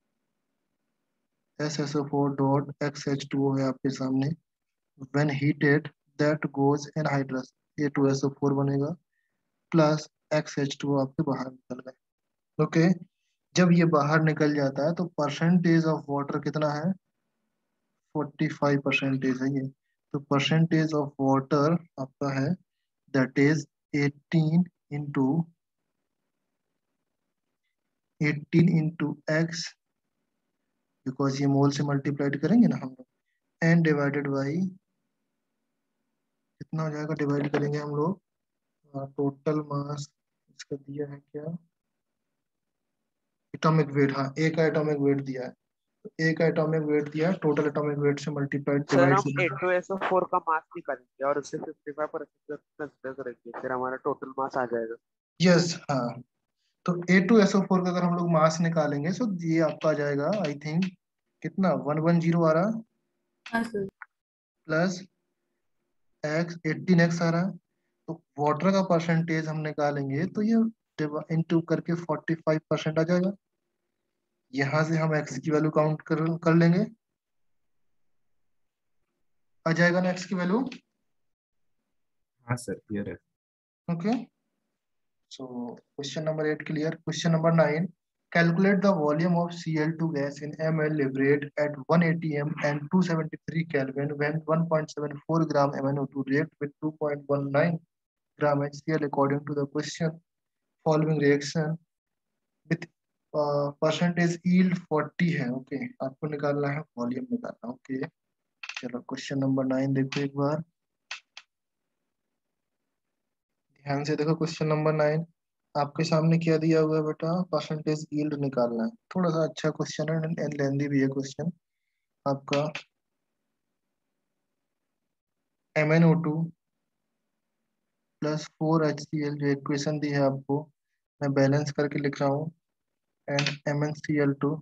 S S O four dot x H two O है आपके सामने, when heated that goes anhydrous, A two S O four बनेगा plus x H two O आपके बाहर निकल गए। ओके, जब ये बाहर निकल जाता है तो परसेंटेज ऑफ वाटर कितना है, फोर्टी फाइव परसेंटेज है ये, तो परसेंटेज ऑफ वाटर आपका है that is eighteen into eighteen into x, because ये मोल से मल्टीप्लाइड करेंगे ना हम लोग, एंड डिवाइडेड बाई कितना हो जाएगा, डिवाइड करेंगे हम लोग टोटल मास, इसका दिया है क्या एटॉमिक वेट, हाँ एक का एटॉमिक वेट दिया है, तो एक का एटॉमिक वेट दिया है, टोटल एटॉमिक वेट से मल्टीप्लाइड सर डिवाइड हम ए करेंगे। टू एस ओ फोर का मास निकालेंगे और उससे फिफ्टी फाइव परसेंट कंसिडर करेंगे, फिर हमारा टोटल मास आ जाएगा। यस हाँ, तो A two S O four का अगर हम लोग मास निकालेंगे तो ये आपका आ जाएगा आई थिंक कितना वन वन जीरो आ रहा हाँ sir. Plus x eighteen x आ रहा है, तो वाटर का परसेंटेज हम निकालेंगे तो ये इंटू करके फोर्टी फाइव परसेंट आ जाएगा। यहां से हम एक्स की वैल्यू काउंट कर कर लेंगे, आ जाएगा ना एक्स की वैल्यू। हाँ सर क्लियर है। Okay, so question number eight clear. Question number nine, calculate the volume of C L two gas in ml liberated at one eighty m and two seventy-three Kelvin when one point seven four gram M n O two react with two point one nine gram H C l according to the question. Following reaction with uh, percentage yield forty है। Okay okay, आपको निकालना है volume निकालना। Okay okay. चलो question number nine देखो एक बार ध्यान से देखो। क्वेश्चन नंबर नाइन आपके सामने क्या दिया हुआ है बेटा, परसेंटेज यील्ड निकालना है। थोड़ा सा अच्छा क्वेश्चन है एंड लेंदी भी है क्वेश्चन आपका। M N O two plus four H C L जो इक्वेशन दी है आपको, मैं बैलेंस करके लिख रहा हूँ, and M N C L two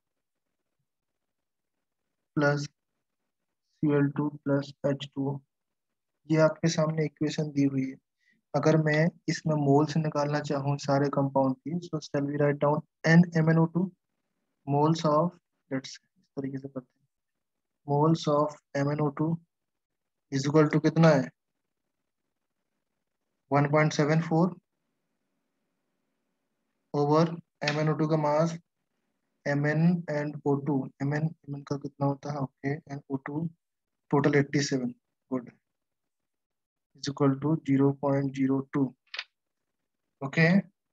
plus C L two plus H two, ये आपके सामने इक्वेशन दी हुई है। अगर मैं इसमें मोल्स निकालना चाहूँ सारे कंपाउंड की, so shall we write down N M N O two moles of, let's इस तरीके से करते हैं, moles of M N O two is equal to कितना है one point seven four over M N O two का mass M N and O two, M N M N का कितना होता है, okay, and O two total eighty seven, good, is equal to zero point zero two. Okay,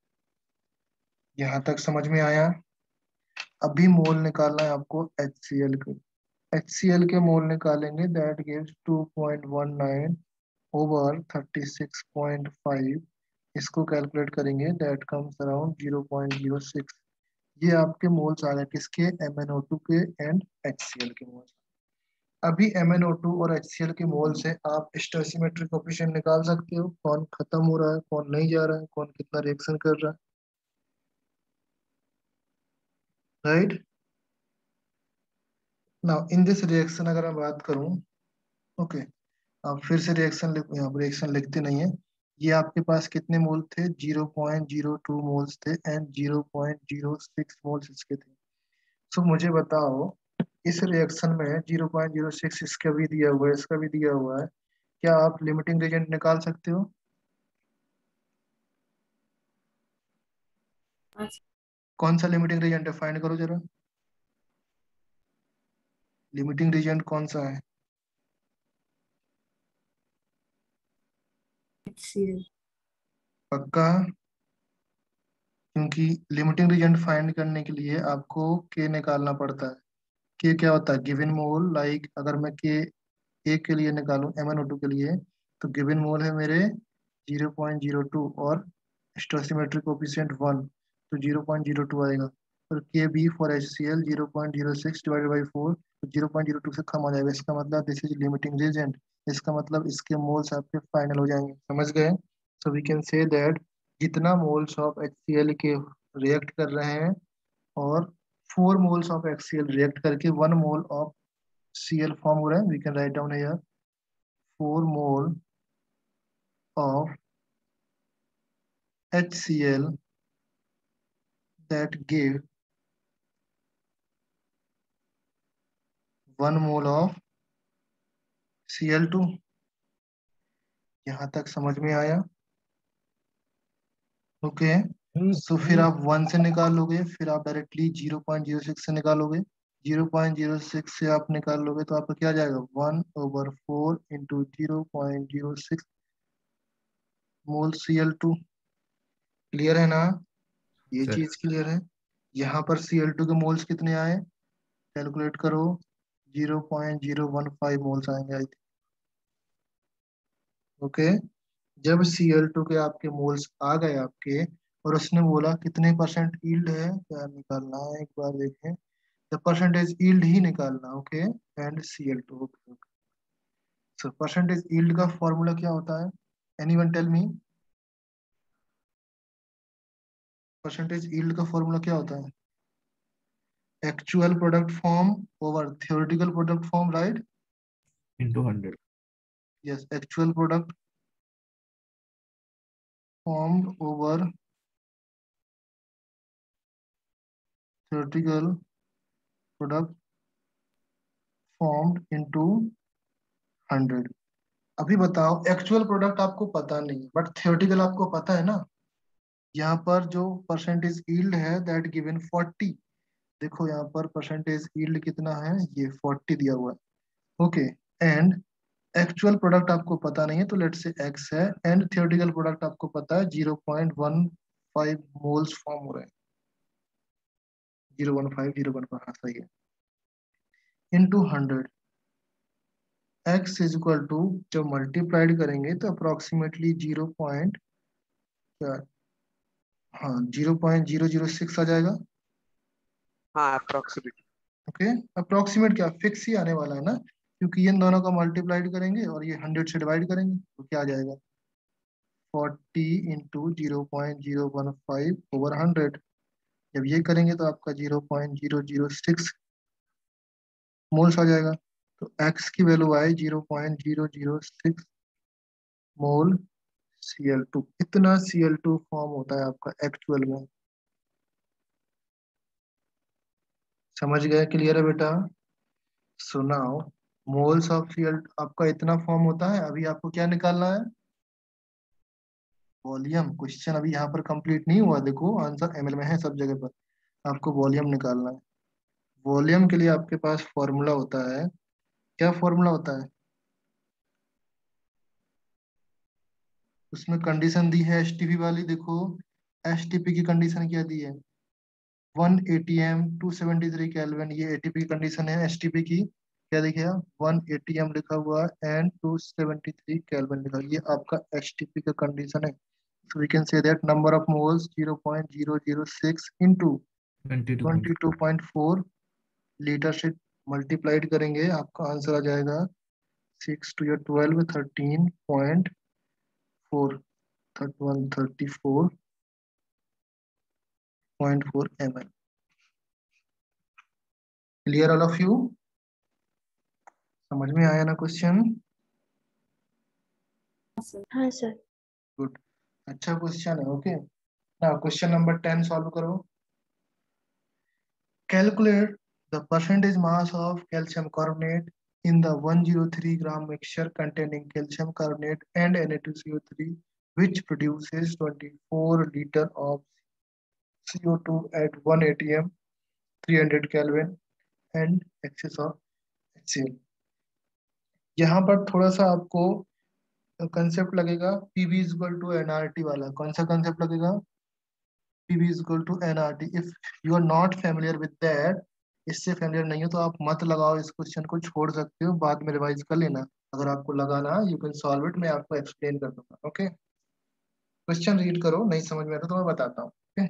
यहाँ तक समझ में आया। अभी मोल निकालना है आपको एच सी एल के। एच सी एल के मोल निकालेंगे, that gives two point one nine over thirty six point five. इसको कैलकुलेट करेंगे, that comes around zero point zero six. ये आपके मोल्स आ गए किसके, एम एन ओ टू के एंड एच सी एल के मोल्स। अभी एम एन ओ टू और एच सी एल के मोल से आप स्टोइसियोमेट्रिक कोएफिशिएंट निकाल सकते हो, कौन खत्म हो रहा है, कौन नहीं जा रहा है, कौन कितना रिएक्शन कर रहा है, right. Now in this reaction अगर मैं बात करूं, ओके, आप फिर से रिएक्शन लिख, यहाँ पर रिएक्शन लिखते नहीं है। ये आपके पास कितने मोल थे, zero point zero two moles थे and zero point zero six moles इसके थे। सो मुझे बताओ इस रिएक्शन में जीरो पॉइंट जीरो सिक्स इसका भी दिया हुआ है, इसका भी दिया हुआ है, क्या आप लिमिटिंग रीजन निकाल सकते हो? हाँ सर। कौन सा लिमिटिंग रीजन है, फाइंड करो जरा। लिमिटिंग रीजन कौन सा है? H C L. पक्का? क्योंकि लिमिटिंग रीजन फाइंड करने के लिए आपको के निकालना पड़ता है। के क्या होता है, गिवन मोल। लाइक अगर मैं के एक के लिए निकालूं एम एन ओ टू के लिए, तो गिवन मोल है मेरे जीरो पॉइंट जीरो टू और स्टोइसियोमेट्रिक कोएफिशिएंट वन, तो जीरो पॉइंट जीरो टू आएगा। और के बी for H C L zero point zero six divided by four, तो जीरो पॉइंट जीरो टू से कम आ जाएगा। इसका मतलब दिस इज लिमिटिंग रीजन, इसका मतलब इसके मोल्स आपके फाइनल हो जाएंगे। समझ गए? So we can say that जितना moles of H C L के रिएक्ट कर रहे हैं और four moles of H C L react करके one mole of C L form हो रहा है, we can write down here four mole of H C l that give one mole of C L two। यहाँ तक समझ में आया? Okay, तो फिर आप वन से निकाल लोगे, फिर आप directly zero point zero six से निकालोगे। जीरो पॉइंट जीरो सिक्स से आप निकाल लोगे तो आपका क्या आ जाएगा, one over four into zero point zero six mole C L two. Clear है ना? ये सर चीज क्लियर है। यहाँ पर सी एल टू के मोल्स कितने आए, कैलकुलेट करो, zero point zero one five moles आएंगे आई थिंक। ओके, जब सी एल टू के आपके मोल्स आ गए आपके, और उसने बोला कितने परसेंट यील्ड है, क्या निकालना है एक बार देखें, द परसेंटेज यील्ड ही निकालना। Okay, and C L two. Okay, so percentage yield का फॉर्मूला क्या होता है, anyone tell me? Percentage yield का फॉर्मूला क्या होता है? Actual product form over theoretical product form, right? Into hundred. Yes, actual product form over theoretical product formed into hundred. अभी बताओ, एक्चुअल प्रोडक्ट आपको पता नहीं है बट थियोरेटिकल आपको पता है ना। यहाँ पर जो परसेंटेज यील्ड है दैट गिवन फोर्टी, देखो यहाँ पर परसेंटेज यील्ड कितना है, ये फोर्टी दिया हुआ है। ओके, एंड एक्चुअल प्रोडक्ट आपको पता नहीं है तो लेट से एक्स है, एंड थियोरेटिकल प्रोडक्ट आपको पता है zero point one five moles form हो रहे हैं, zero one five zero one five, हाँ सही है, into hundred. X is equal to, जब मल्टीप्लाइड करेंगे तो अप्रोक्सीमेटली जीरो पॉइंट, क्या, हाँ zero point zero zero six आ जाएगा। हाँ अप्रोक्सीमेट। ओके, अप्रोक्सीमेट क्या, फिक्स ही आने वाला है ना, क्योंकि इन दोनों का मल्टीप्लाइड करेंगे और ये हंड्रेड से डिवाइड करेंगे तो क्या आ जाएगा, forty into zero point zero one five over hundred. जब ये करेंगे तो आपका zero point zero zero six moles आ जाएगा। तो एक्स की वैल्यू आए zero point zero zero six mole C L two. इतना सी एल टू फॉर्म होता है आपका एक्चुअल में। समझ गए, क्लियर है बेटा। सुनाओ, मोल्स ऑफ सी एल आपका इतना फॉर्म होता है। अभी आपको क्या निकालना है, वॉल्यूम। क्वेश्चन अभी यहाँ पर कंप्लीट नहीं हुआ, देखो आंसर एमएल में है सब जगह पर, आपको वॉल्यूम निकालना है। वॉल्यूम के लिए आपके पास फॉर्मूला होता है, क्या फॉर्मूला होता है, उसमें कंडीशन दी है एसटीपी वाली, देखो एसटीपी की कंडीशन क्या दी है, one ATM two seventy three kelvin, ये एटीपी की कंडीशन है। एसटीपी की क्या देखिए, वन एटीएम लिखा हुआ है and two seventy three kelvin लिखा, ये आपका एसटीपी का कंडीशन है। So we can say that number of moles zero point zero zero six into twenty two point twenty two point four litre से multiplied करेंगे, आपका आंसर आ जाएगा सिक्स टू या twelve, thirteen point four, thirty one thirty four point four M L. Clear all of you, समझ में आया ना क्वेश्चन। हाँ सर। गुड, अच्छा क्वेश्चन है। Okay, now question number ten solve करो। Calculate the percentage mass of calcium carbonate in the one hundred three gram mixture containing calcium carbonate and N A two C O three, which produces twenty-four liter of C O two at one atm, three hundred Kelvin and excess of H C l। यहाँ पर थोड़ा सा आपको concept लगेगा, PV is equal to NRT वाला। कौन सा concept लगेगा, PV is equal to NRT. If you are not familiar with that, इससे फेमिलियर नहीं हो तो आप मत लगाओ, इस क्वेश्चन को छोड़ सकते हो, बाद में रिवाइज कर लेना। अगर आपको लगाना यू कैन सॉल्व इट, मैं आपको एक्सप्लेन कर दूंगा। ओके, क्वेश्चन रीड करो, नहीं समझ में आता तो मैं बताता हूँ। ओके,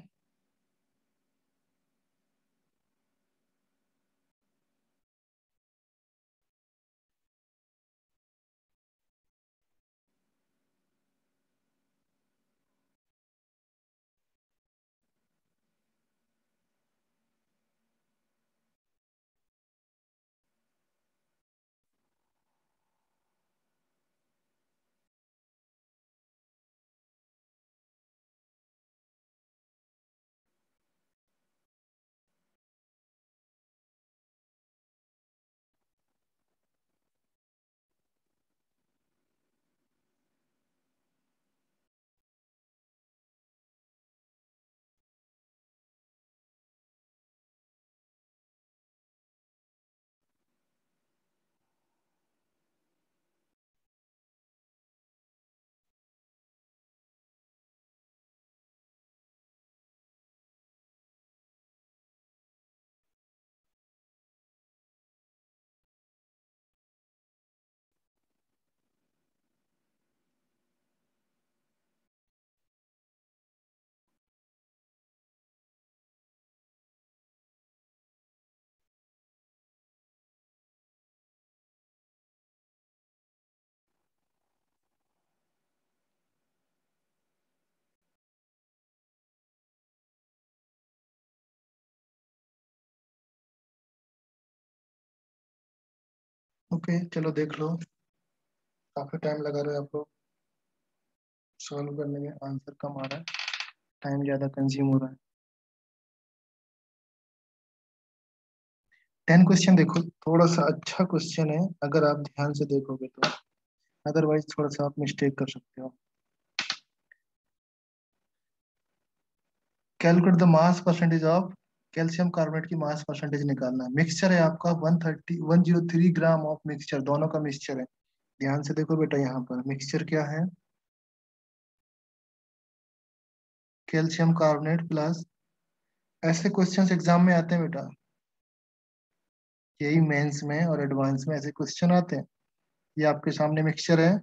ओके चलो देख लो, काफी टाइम लगा रहे हो आप लोग सॉल्व करने में, आंसर कम आ रहा है, टाइम ज्यादा कंज्यूम हो रहा है। टेन क्वेश्चन देखो, थोड़ा सा अच्छा क्वेश्चन है अगर आप ध्यान से देखोगे तो, अदरवाइज थोड़ा सा आप मिस्टेक कर सकते हो। Calculate the mass percentage of calcium carbonate की मास परसेंटेज निकालना है। मिक्सचर है आपका one thirty one zero three gram of mixture, दोनों का मिक्सचर है। ध्यान से देखो बेटा, यहाँ पर मिक्सचर क्या है, कैल्शियम कार्बोनेट प्लस, ऐसे क्वेश्चंस एग्जाम में आते हैं बेटा, यही मेंस में और एडवांस में ऐसे क्वेश्चन आते हैं। ये आपके सामने मिक्सचर है,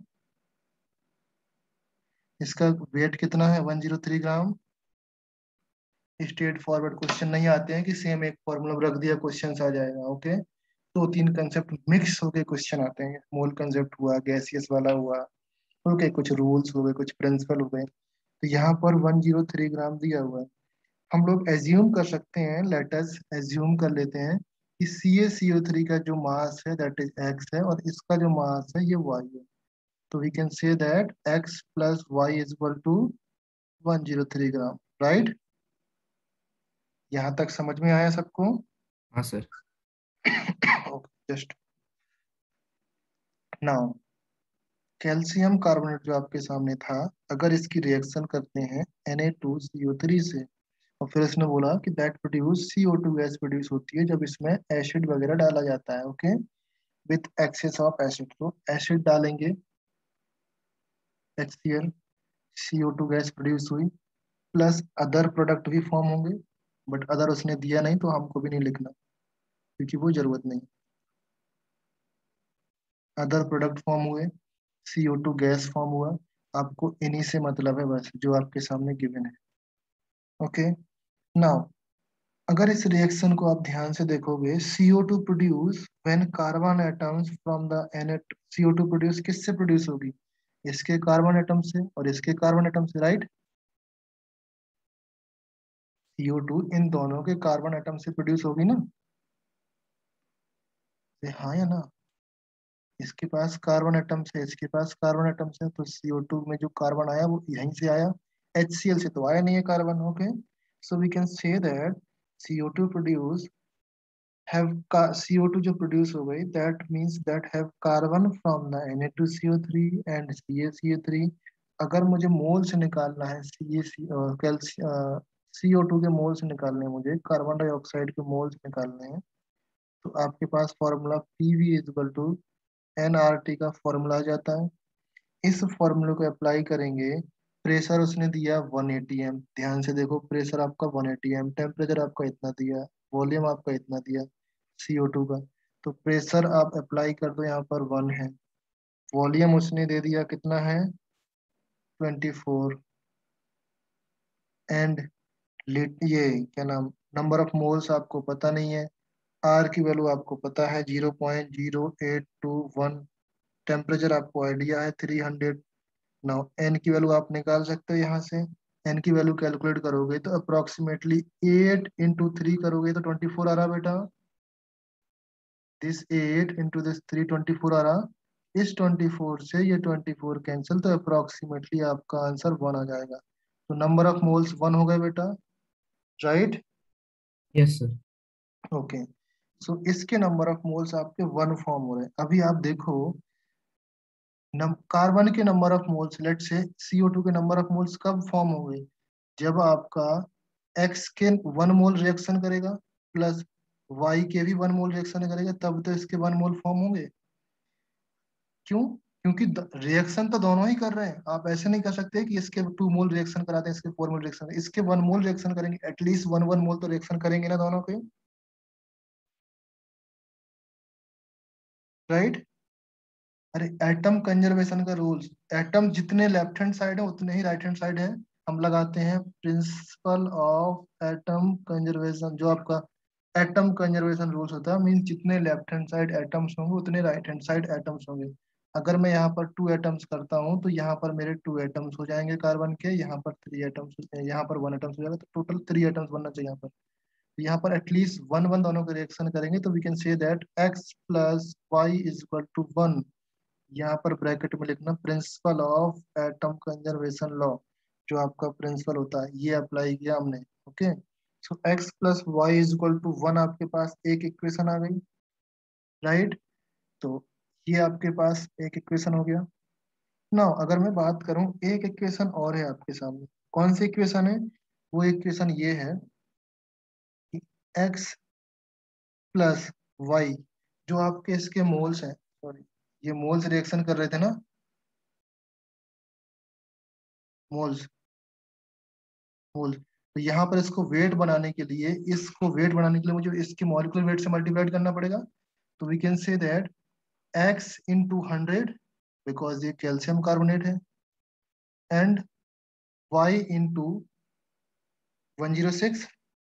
इसका वेट कितना है, one zero three gram. Straight forward question नहीं आते हैं कि सेम एक फॉर्मूला रख दिया क्वेश्चन आ जाएगा। ओके, दो तीन कंसेप्ट मिक्स होके क्वेश्चन आते हैं। मोल कंसेप्ट हुआ, गैसियस वाला हुआ, ओके, कुछ रूल्स हो गए, कुछ प्रिंसिपल हो गए। तो यहाँ पर वन जीरो थ्री ग्राम दिया हुआ है। हम लोग एज्यूम कर सकते हैं, लेट अस एज्यूम कर लेते हैं कि सी ए सी ओ थ्री का जो मास है दैट इज एक्स है, और इसका जो मास है ये वाई है। तो we can say that X plus Y is equal to one zero three gram, right. यहाँ तक समझ में आया सबको? हाँ sir. Just now calcium carbonate जो आपके सामने था, अगर इसकी रिएक्शन करते हैं N A two C O three से, और फिर इसने बोला कि that produce C O two gas produce होती है जब इसमें एसिड वगैरह डाला जाता है, okay, with access of acid. तो एसिड डालेंगे, H C L, C O two gas produce हुई, प्लस अदर प्रोडक्ट भी फॉर्म होंगे, बट अदर उसने दिया नहीं तो हमको भी नहीं लिखना क्योंकि वो जरूरत नहीं। अदर प्रोडक्ट फॉर्म हुए, C O two gas form हुआ, आपको इन्हीं से मतलब है बस, जो आपके सामने गिवन है। ओके, नाउ अगर इस रिएक्शन को आप ध्यान से देखोगे, C O two produce when carbon atoms from the N C O two produce किससे प्रोड्यूस होगी, इसके कार्बन एटम से और इसके कार्बन एटम से, राइट। सी ओ टू इन दोनों के कार्बन एटम से प्रोड्यूस होगी ना, ये हाँ या ना। इसके पास कार्बन एटम से, इसके पास कार्बन एटम से, तो सी ओ टू में जो कार्बन आया वो यहीं से आया, एच सी एल से तो आया नहीं है carbon. Okay, so we can say that C O two produce have का C O टू जो प्रोड्यूस हो गई, that means that have carbon from the N A two C O three and C A C O three. अगर मुझे moles निकालना है C A C calcium C O two के moles निकालने हैं, मुझे कार्बन डाइऑक्साइड के मोल्स निकालने हैं, तो आपके पास formula P V is equal to N R T का फॉर्मूला आ जाता है। इस फॉर्मूले को अप्लाई करेंगे, प्रेशर उसने दिया वन एटी एम, ध्यान से देखो, प्रेशर आपका वन एटी एम, टेम्परेचर आपका इतना दिया, वॉल्यूम आपका इतना दिया सी ओ टू का। तो प्रेशर आप अप्लाई कर दो, यहाँ पर वन है, वॉल्यूम उसने दे दिया कितना है, ट्वेंटी फोर, एंड लिट ये क्या नाम, नंबर ऑफ मोल्स आपको पता नहीं है, आर की वैल्यू आपको पता है zero point zero eight two one, temperature आपको आइडिया है थ्री हंड्रेड। नाउ एन की वैल्यू आप निकाल सकते हो यहाँ से, एन की वैल्यू कैलकुलेट करोगे तो अप्रोक्सीमेटली एट इंटू थ्री करोगे तो ट्वेंटी फोर आ रहा बेटा, this eight into this three twenty four आ रहा, इस ट्वेंटी फोर से ये ट्वेंटी फोर कैंसिल, तो अप्रोक्सीमेटली आपका आंसर वन आ जाएगा। तो नंबर ऑफ मोल्स वन हो गए बेटा, right. Yes sir. Okay, so इसके नंबर ऑफ मोल्स आपके वन फॉर्म हो रहे हैं। अभी आप देखो कार्बन के number of moles, let say C O two के नंबर ऑफ मोल्स कब फॉर्म हो गए, जब आपका एक्स के वन मोल रिएक्शन करेगा प्लस वाई के भी वन मोल रिएक्शन करेगा, तब तो इसके वन मोल फॉर्म होंगे। क्यों? क्योंकि रिएक्शन तो दोनों ही कर रहे हैं, आप ऐसे नहीं कर सकते कि इसके टू मोल रिएक्शन कराते हैं इसके फोर मोल रिएक्शन, इसके वन मोल रिएक्शन करेंगे, एटलीस्ट वन वन मोल तो रिएक्शन करेंगे ना दोनों के, राइट। अरे एटम कंजर्वेशन का रूल्स, एटम जितने लेफ्ट हैंड साइड है उतने ही राइट हैंड साइड है, हम लगाते हैं प्रिंसिपल ऑफ एटम कंजर्वेशन, जो आपका एटम कंजर्वेशन रूल्स होता है, मीन जितने लेफ्ट हैंड साइड एटम्स होंगे उतने राइट हैंड साइड एटम्स होंगे। अगर मैं यहाँ पर टू एटम्स करता हूँ तो यहाँ पर मेरे टू एटम्स हो जाएंगे कार्बन के, यहाँ पर थ्री एटम्स, यहाँ पर वन एटम्स हो जाएगा, तो टोटल थ्री एटम्स बनना चाहिए यहाँ पर। यहाँ पर एटलीस्ट वन वन दोनों के रिएक्शन करेंगे, तो we can say that X plus Y is equal to one. यहाँ पर ब्रैकेट में लिखना principle of atom conservation law, जो आपका प्रिंसिपल होता है, ये अप्लाई किया हमने। Okay, so X plus Y is equal to one आपके पास एक इक्वेशन आ गई, राइट। तो ये आपके पास एक इक्वेशन हो गया। नाउ अगर मैं बात करूं, एक इक्वेशन और है आपके सामने। कौन सी इक्वेशन है? वो इक्वेशन ये है कि एक्स प्लस वाई, जो आपके इसके मोल्स हैं, सॉरी ये मोल्स रिएक्शन कर रहे थे ना, मोल्स मोल्स। तो यहाँ पर इसको वेट बनाने के लिए, इसको वेट बनाने के लिए मुझे इसके मॉलिक्यूलर वेट से मल्टीप्लाइड करना पड़ेगा। तो we can say that X into hundred, because ये कैल्शियम कार्बोनेट है, and Y into one zero six,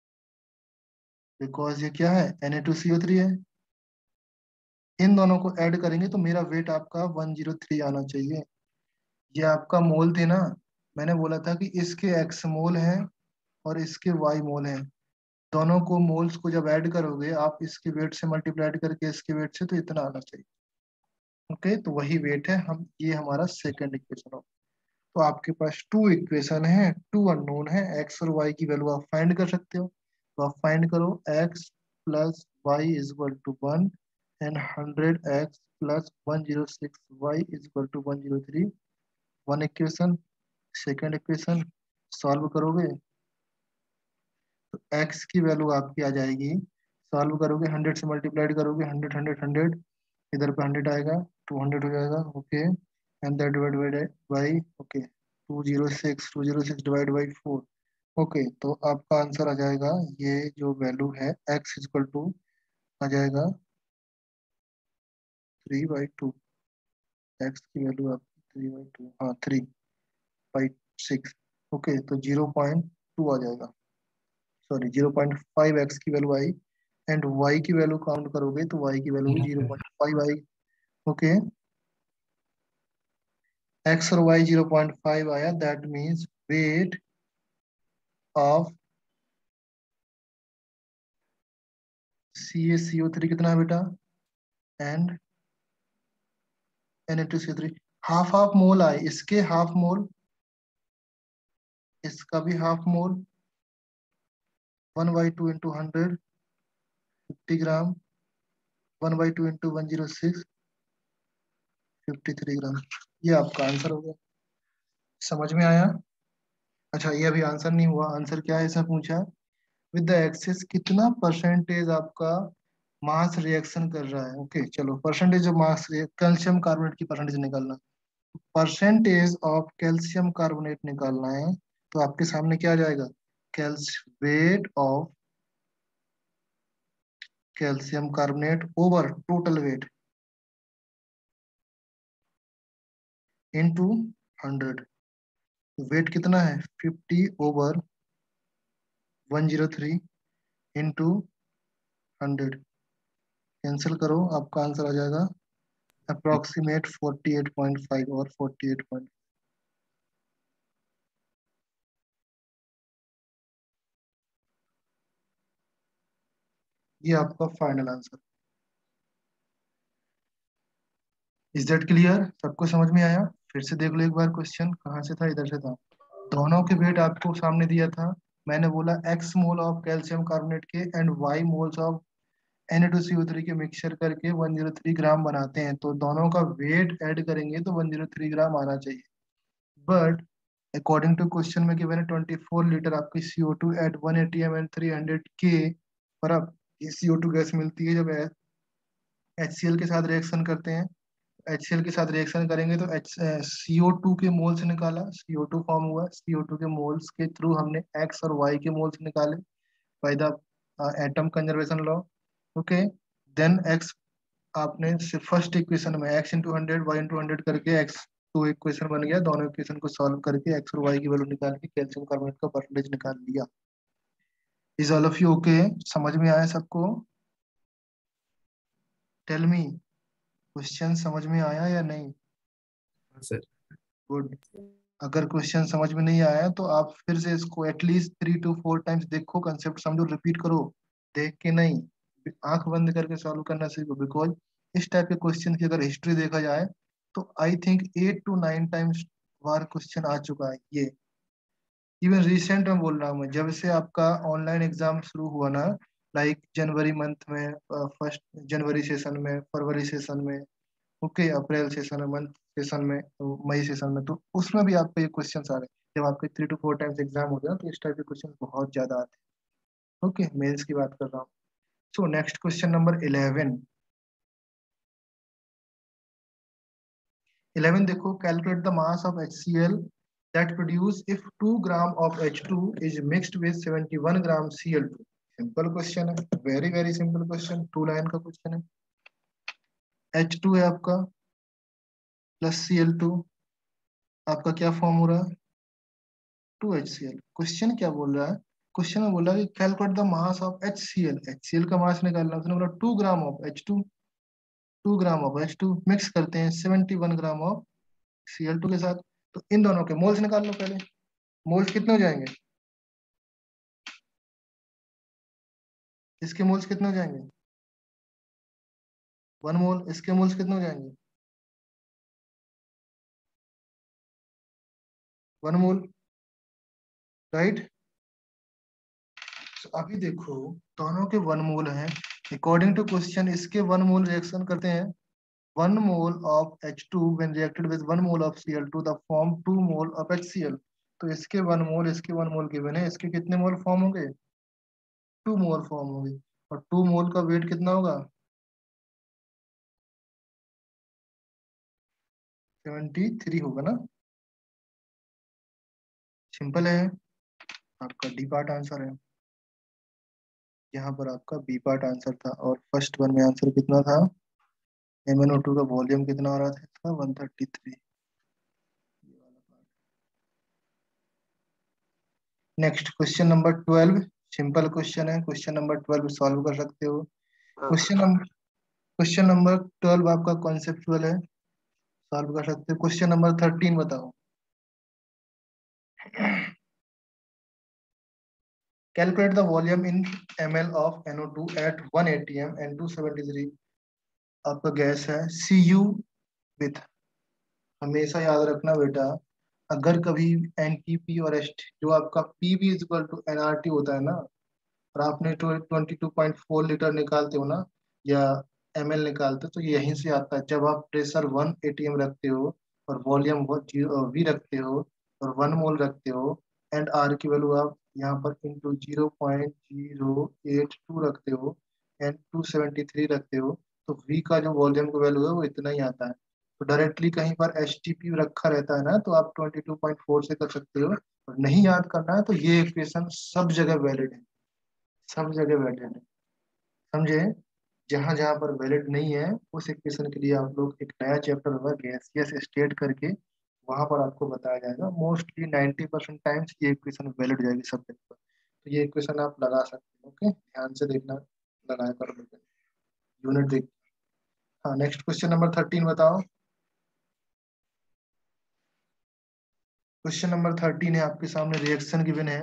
because ये क्या है, N A two C O three है। इन दोनों को ऐड करेंगे तो मेरा वेट आपका वन जीरो थ्री आना चाहिए। ये आपका मोल थे ना, मैंने बोला था कि इसके एक्स मोल है और इसके वाई मोल है। दोनों को मोल्स को जब ऐड करोगे आप इसके वेट से मल्टीप्लाइड करके इसके वेट से, तो इतना आना चाहिए। ओके, तो वही वेट है। हम ये हमारा सेकंड इक्वेशन हो। तो आपके पास टू इक्वेशन है, टू अननोन है, एक्स और वाई की वैल्यू आप फाइंड कर सकते हो। तो आप फाइंड करो X plus Y is equal to one and hundred X plus one zero six Y is equal to one zero three. One equation. Second equation solve करोगे तो x की वैल्यू आपकी आ जाएगी, सॉल्व करोगे हंड्रेड से multiplied करोगे, hundred hundred hundred, इधर पे हंड्रेड आएगा, टू हंड्रेड हो जाएगा। Okay, and that divide by, okay, two zero six, two zero six divide by four. Okay, तो आपका आंसर आ जाएगा, ये जो वैल्यू है x इक्वल टू आ जाएगा थ्री बाई टू। एक्स की वैल्यू आपकी थ्री बाई टू, हाँ थ्री बाई सिक्स। ओके, तो जीरो पॉइंट टू आ जाएगा, sorry zero point five X की वैल्यू आई, एंड y की वैल्यू काउंट करोगे तो y की वैल्यू भी जीरो पॉइंट फाइव आई। ओके, x और y जीरो पॉइंट फाइव आया, that means weight of C A C O three कितना है बेटा, and N A two C O three, half half mole आए, इसके हाफ मोल, इसका भी half mole, one by two into hundred, fifty gram, one by two into one zero six, fifty three gram. ये आपका answer हो गया। समझ में आया? अच्छा, ये अभी आंसर नहीं हुआ। आंसर क्या है, ऐसा पूछा, विद द एक्सेस कितना परसेंटेज आपका मास रिएक्शन कर रहा है। ओके okay, चलो percentage of mass, calcium carbonate की परसेंटेज निकालना, परसेंटेज ऑफ कैल्शियम कार्बोनेट निकालना है। तो आपके सामने क्या आ जाएगा, weight of calcium carbonate over total weight into hundred. Weight कितना है, fifty over one zero three into hundred. Cancel करो, आपका आंसर आ जाएगा approximate forty eight point five और फोर्टी एट पॉइंट। ये आपका final answer. Is that clear? सबको समझ में आया? फिर से देख लो एक बार, क्वेश्चन कहाँ से था, इधर से था। दोनों के वेट आपको सामने दिया था। मैंने बोला X mole of calcium carbonate के and Y moles of N A two C O three के मिक्सचर करके वन जीरो थ्री ग्राम बनाते हैं। तो दोनों का वेट ऐड करेंगे तो वन जीरो थ्री ग्राम आना चाहिए। बट अकॉर्डिंग टू क्वेश्चन में गिवन है ट्वेंटी फोर लीटर आपकी C O two at one atm L three hundred के। पर अब ये सी ओ टू गैस मिलती है जब एच सी एल के साथ रिएक्शन करते हैं। एच सी एल के साथ रिएक्शन करेंगे तो एच सी ओ टू के मोल्स निकाला, सी ओ टू फॉर्म हुआ, सी ओ टू के मोल्स के थ्रू हमने एक्स और वाई के मोल्स निकाले by the atom conservation law. Okay, then X, आपने फर्स्ट इक्वेशन में X into hundred Y into hundred करके एक्स, तो इक्वेशन बन गया। दोनों इक्वेशन को सॉल्व करके एक्स और वाई की वैल्यू निकाल के कैल्शियम कार्बोनेट का परसेंटेज निकाल लिया। Is all of you okay? समझ में आया सबको? टेल मी, क्वेश्चन समझ में आया या नहीं? सर। गुड। अगर क्वेश्चन समझ में नहीं आया तो आप फिर से इसको at least three two four times देखो, कंसेप्ट समझो, रिपीट करो, देख के नहीं, आंख बंद करके सॉल्व करना सीखो। बिकॉज इस टाइप के क्वेश्चन की अगर हिस्ट्री देखा जाए तो I think eight two nine times बार क्वेश्चन आ चुका है ये। इवन रिसेंट में बोल रहा हूँ मैं, जब से आपका ऑनलाइन एग्जाम शुरू हुआ ना, लाइक जनवरी मंथ में, फर्स्ट जनवरी सेशन में, फरवरी सेशन में, ओके, अप्रैल सेशन में, मंथ सेशन में, तो मई सेशन में, तो उसमें भी आपको ये क्वेश्चन आ रहे हैं। जब आपके three two four times exam हो गया तो इस टाइप के क्वेश्चन बहुत ज्यादा आते हैं। ओके, मेंस की बात कर रहा हूँ। So next question number eleven. Eleven देखो, calculate the mass of HCl that produce if two gram of H two is mixed with seventy-one gram C L two। Simple question है, very very simple question, two line का question है। H two है आपका plus C L to, आपका क्या form हो रहा है, two H C L. Question क्या बोल रहा है, क्वेश्चन में बोल रहा है कि calculate the mass of H C L, H C L का मास निकालना है। उसने बोला two gram of H two, two gram of H two mix करते हैं seventy one gram of C L two के साथ। तो इन दोनों के मोल्स निकाल लो पहले। मोल्स कितने हो जाएंगे, इसके मोल्स कितने हो जाएंगे, वन मोल। इसके मोल्स कितने हो जाएंगे, वन मोल, राइट। अभी देखो, दोनों के वन मोल हैं। अकॉर्डिंग टू क्वेश्चन इसके वन मोल रिएक्शन करते हैं, one mole of H two when reacted with one mole of C L two the form two mole of H C L. तो इसके वन मोल, इसके one मोल given है, इसके कितने mole form होंगे, टू मोल फॉर्म होंगे। और टू मोल का वेट कितना होगा, सेवेंटी थ्री होगा ना। सिंपल है, आपका डी पार्ट आंसर है। यहाँ पर आपका बी पार्ट आंसर था, और फर्स्ट वन में आंसर कितना था, एम एन ओ टू का वॉल्यूम कितना आ रहा था, one thirty three. Next question number twelve, simple question है। क्वेश्चन नंबर ट्वेल्व सॉल्व कर सकते हो। हाँ question number question number twelve आपका कॉन्सेप्चुअल है, सॉल्व कर सकते हो। क्वेश्चन नंबर थर्टीन बताओ। Calculate the volume in ml of N O two at one atm and two seventy three. आपका गैस है सी यू विथ, हमेशा याद रखना बेटा, अगर कभी एन टी पी और एस टी, जो आपका P V is equal to N R T होता है ना, और आपने twenty two point four litre निकालते हो ना, या एम एल निकालते हो, तो यहीं से आता है। जब आप pressure one A T M रखते हो और वॉल्यूम वी रखते हो और वन मोल रखते हो, एंड आर की वैल्यू आप यहाँ पर into zero point zero eight two रखते हो एंड टू सेवेंटी थ्री रखते हो, तो वी का जो वॉल्यूम का वैल्यू है वो इतना ही आता है। तो डायरेक्टली कहीं पर एच टी पी रखा रहता है ना, तो आप ट्वेंटी टू पॉइंट फोर से कर सकते हो। और नहीं याद करना है तो ये इक्वेशन सब जगह वैलिड है, सब जगह वैलिड है, समझे। जहां जहां पर वैलिड नहीं है उस इक्वेशन के लिए आप लोग एक नया चैप्टर होगा गैसियस स्टेट करके, वहां पर आपको बताया जाएगा। मोस्टली नाइन्टी परसेंट टाइम्स ये इक्वेशन वैलिड जाएगी सब्जेक्ट पर। तो ये इक्वेशन आप लगा सकते हो, ओके, ध्यान से देखना, लगाया कर लो, यूनिट देख। हाँ, नेक्स्ट क्वेश्चन नंबर थर्टीन बताओ। क्वेश्चन नंबर थर्टीन है आपके सामने, रिएक्शन गिवन है,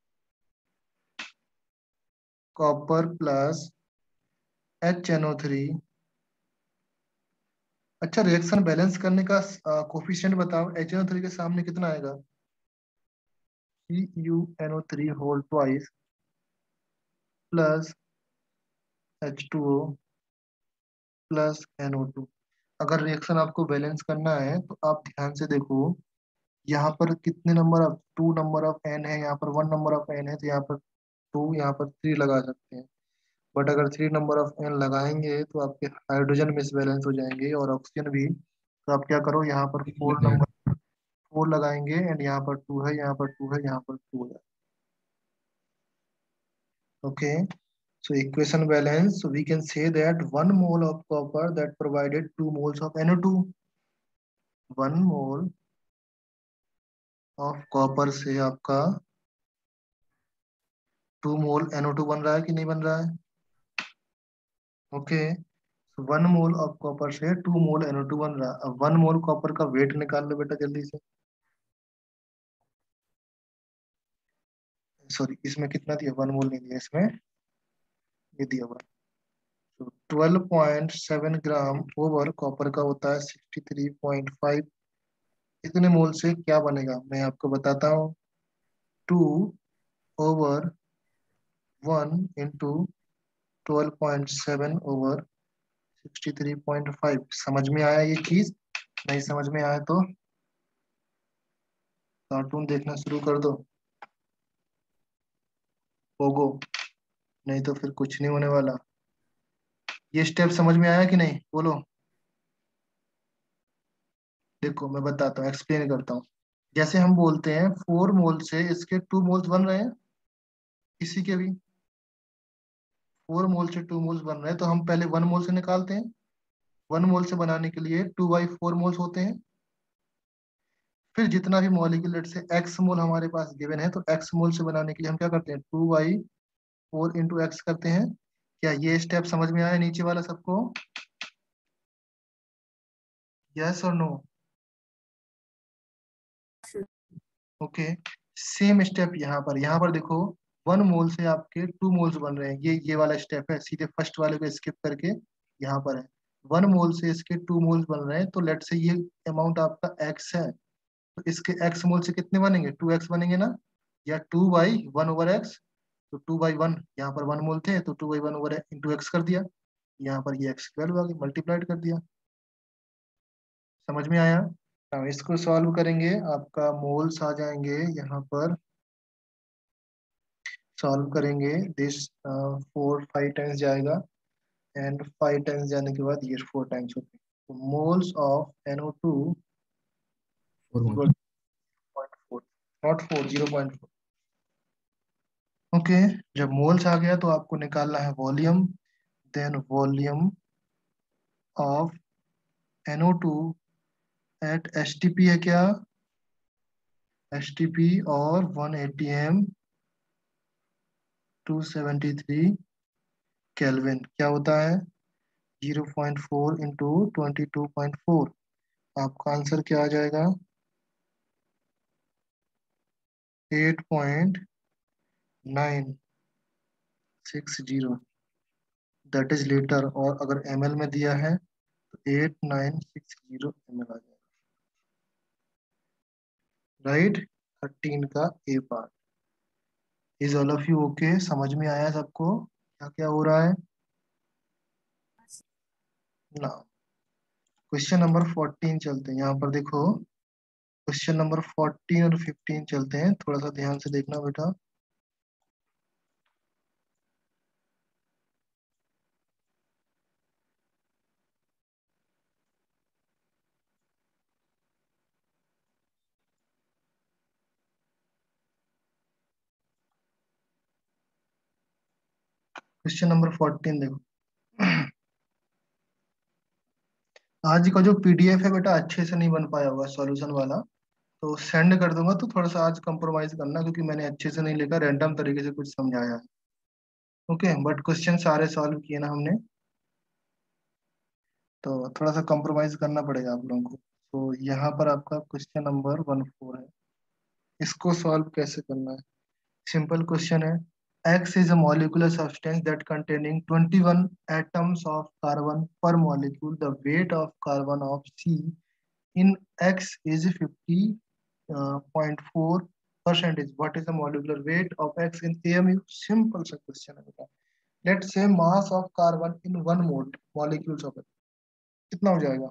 copper plus H N O three. अच्छा, रिएक्शन बैलेंस करने का कोफिशिएंट बताओ, एच एन ओ थ्री के सामने कितना आएगा, C U N O three whole twice plus H two O plus N O two. अगर रिएक्शन आपको बैलेंस करना है तो आप ध्यान से देखो, यहाँ पर कितने number of, two number of N है, यहाँ पर वन नंबर ऑफ एन है, तो यहाँ पर टू, यहाँ पर थ्री लगा सकते हैं। बट अगर थ्री नंबर ऑफ एन लगाएंगे तो आपके हाइड्रोजन मिसबैलेंस हो जाएंगे और ऑक्सीजन भी। तो आप क्या करो, यहाँ पर फोर नंबर, फोर लगाएंगे एंड यहाँ पर टू है, यहाँ पर टू है, यहाँ पर टू है, okay. So equation balance, so we can say that one mole of copper that provided two moles of N O two, one mole of copper से आपका two mole N O two बन रहा है कि नहीं बन रहा है, okay. so one mole of copper से two mole N O two बन रहा है। अब वन मोल कॉपर का वेट निकाल लो बेटा जल्दी से। सॉरी, इसमें कितना दिया, वन मोल नहीं दिया इसमें, ये दिया हुआ। तो twelve point seven gram over copper का होता है सिक्सटी थ्री पॉइंट फाइव। इतने मोल से क्या बनेगा मैं आपको बताता हूँ। Two over one into twelve point seven over sixty three point five. समझ में आया ये चीज? नहीं समझ में आया तो कार्टून देखना शुरू कर दो पोगो, नहीं तो फिर कुछ नहीं होने वाला। ये स्टेप समझ में आया कि नहीं बोलो? देखो मैं बताता हूँ, एक्सप्लेन करता हूँ। जैसे हम बोलते हैं फोर मोल से इसके टू मोल्स बन रहे हैं, किसी के भी फोर मोल से टू मोल्स बन रहे हैं, तो हम पहले वन मोल से निकालते हैं। वन मोल से बनाने के लिए टू बाई फोर मोल्स होते हैं। फिर जितना भी मॉलिक्यूल से एक्स मोल हमारे पास गिवन है, तो एक्स मोल से बनाने के लिए हम क्या करते हैं, two by four into X करते हैं। क्या ये स्टेप समझ में आया नीचे वाला सबको? यस और नो? ओके, सेम स्टेप यहाँ पर। यहाँ पर देखो वन मोल से आपके टू मोल्स बन रहे हैं, ये ये वाला स्टेप है, सीधे फर्स्ट वाले को स्किप करके यहाँ पर है। वन मोल से इसके टू मोल्स बन रहे हैं, तो लेट से ये अमाउंट आपका एक्स है, तो इसके एक्स मोल से कितने बनेंगे, टू एक्स बनेंगे ना, या two by one over X. तो टू बाई वन, यहाँ पर वन मोल थे तो two by one over into X कर दिया, यहाँ पर ये एक्स की वैल्यू आ गई, मल्टीप्लाइड कर दिया। समझ में आया? अब इसको सॉल्व करेंगे, आपका मोल्स आ जाएंगे यहाँ पर। सॉल्व करेंगे दिस, फोर फाइव टाइम्स जाएगा, एंड फाइव टाइम्स जाने के बाद ये फोर टाइम्स होते हैं, तो moles of N O two four mole. Point four, not four, zero point four. Okay, जब मोल्स आ गया तो आपको निकालना है volume. Then volume of N O two at H T P है क्या, एच टी पी और one ATM two seventy three kelvin, क्या होता है zero point four into twenty two point four. आपका आंसर क्या आ जाएगा, eight point nine six zero, that is litre. और अगर एम एल में दिया है तो eight nine six zero M L आ जाएगा। राइट, थर्टीन का A part. Is all of you okay? समझ में आया सबको क्या क्या हो रहा है ना? क्वेश्चन नंबर फोर्टीन चलते हैं, यहाँ पर देखो क्वेश्चन नंबर फोर्टीन और फिफ्टीन चलते हैं, थोड़ा सा ध्यान से देखना बेटा। क्वेश्चन नंबर फोर्टीन देखो। आज का जो पीडीएफ है बेटा अच्छे से नहीं बन पाया हुआ सॉल्यूशन वाला, तो सेंड कर दूंगा, तो थोड़ा सा आज कंप्रोमाइज करना, क्योंकि मैंने अच्छे से नहीं लिखा, रैंडम तरीके से कुछ समझाया है। ओके, बट क्वेश्चन सारे सॉल्व किए ना हमने, तो थोड़ा सा कंप्रोमाइज करना पड़ेगा आप लोगों को। तो यहाँ पर आपका क्वेश्चन नंबर वन फोर है, इसको सॉल्व कैसे करना है? सिंपल क्वेश्चन है। X is a molecular substance that containing twenty-one atoms of carbon per molecule. The weight of carbon of C in X is fifty point four percentage. What is the molecular weight of X in A M U? Simple सा question है बेटा। Let's say mass of carbon in one mole molecules of it कितना हो जाएगा?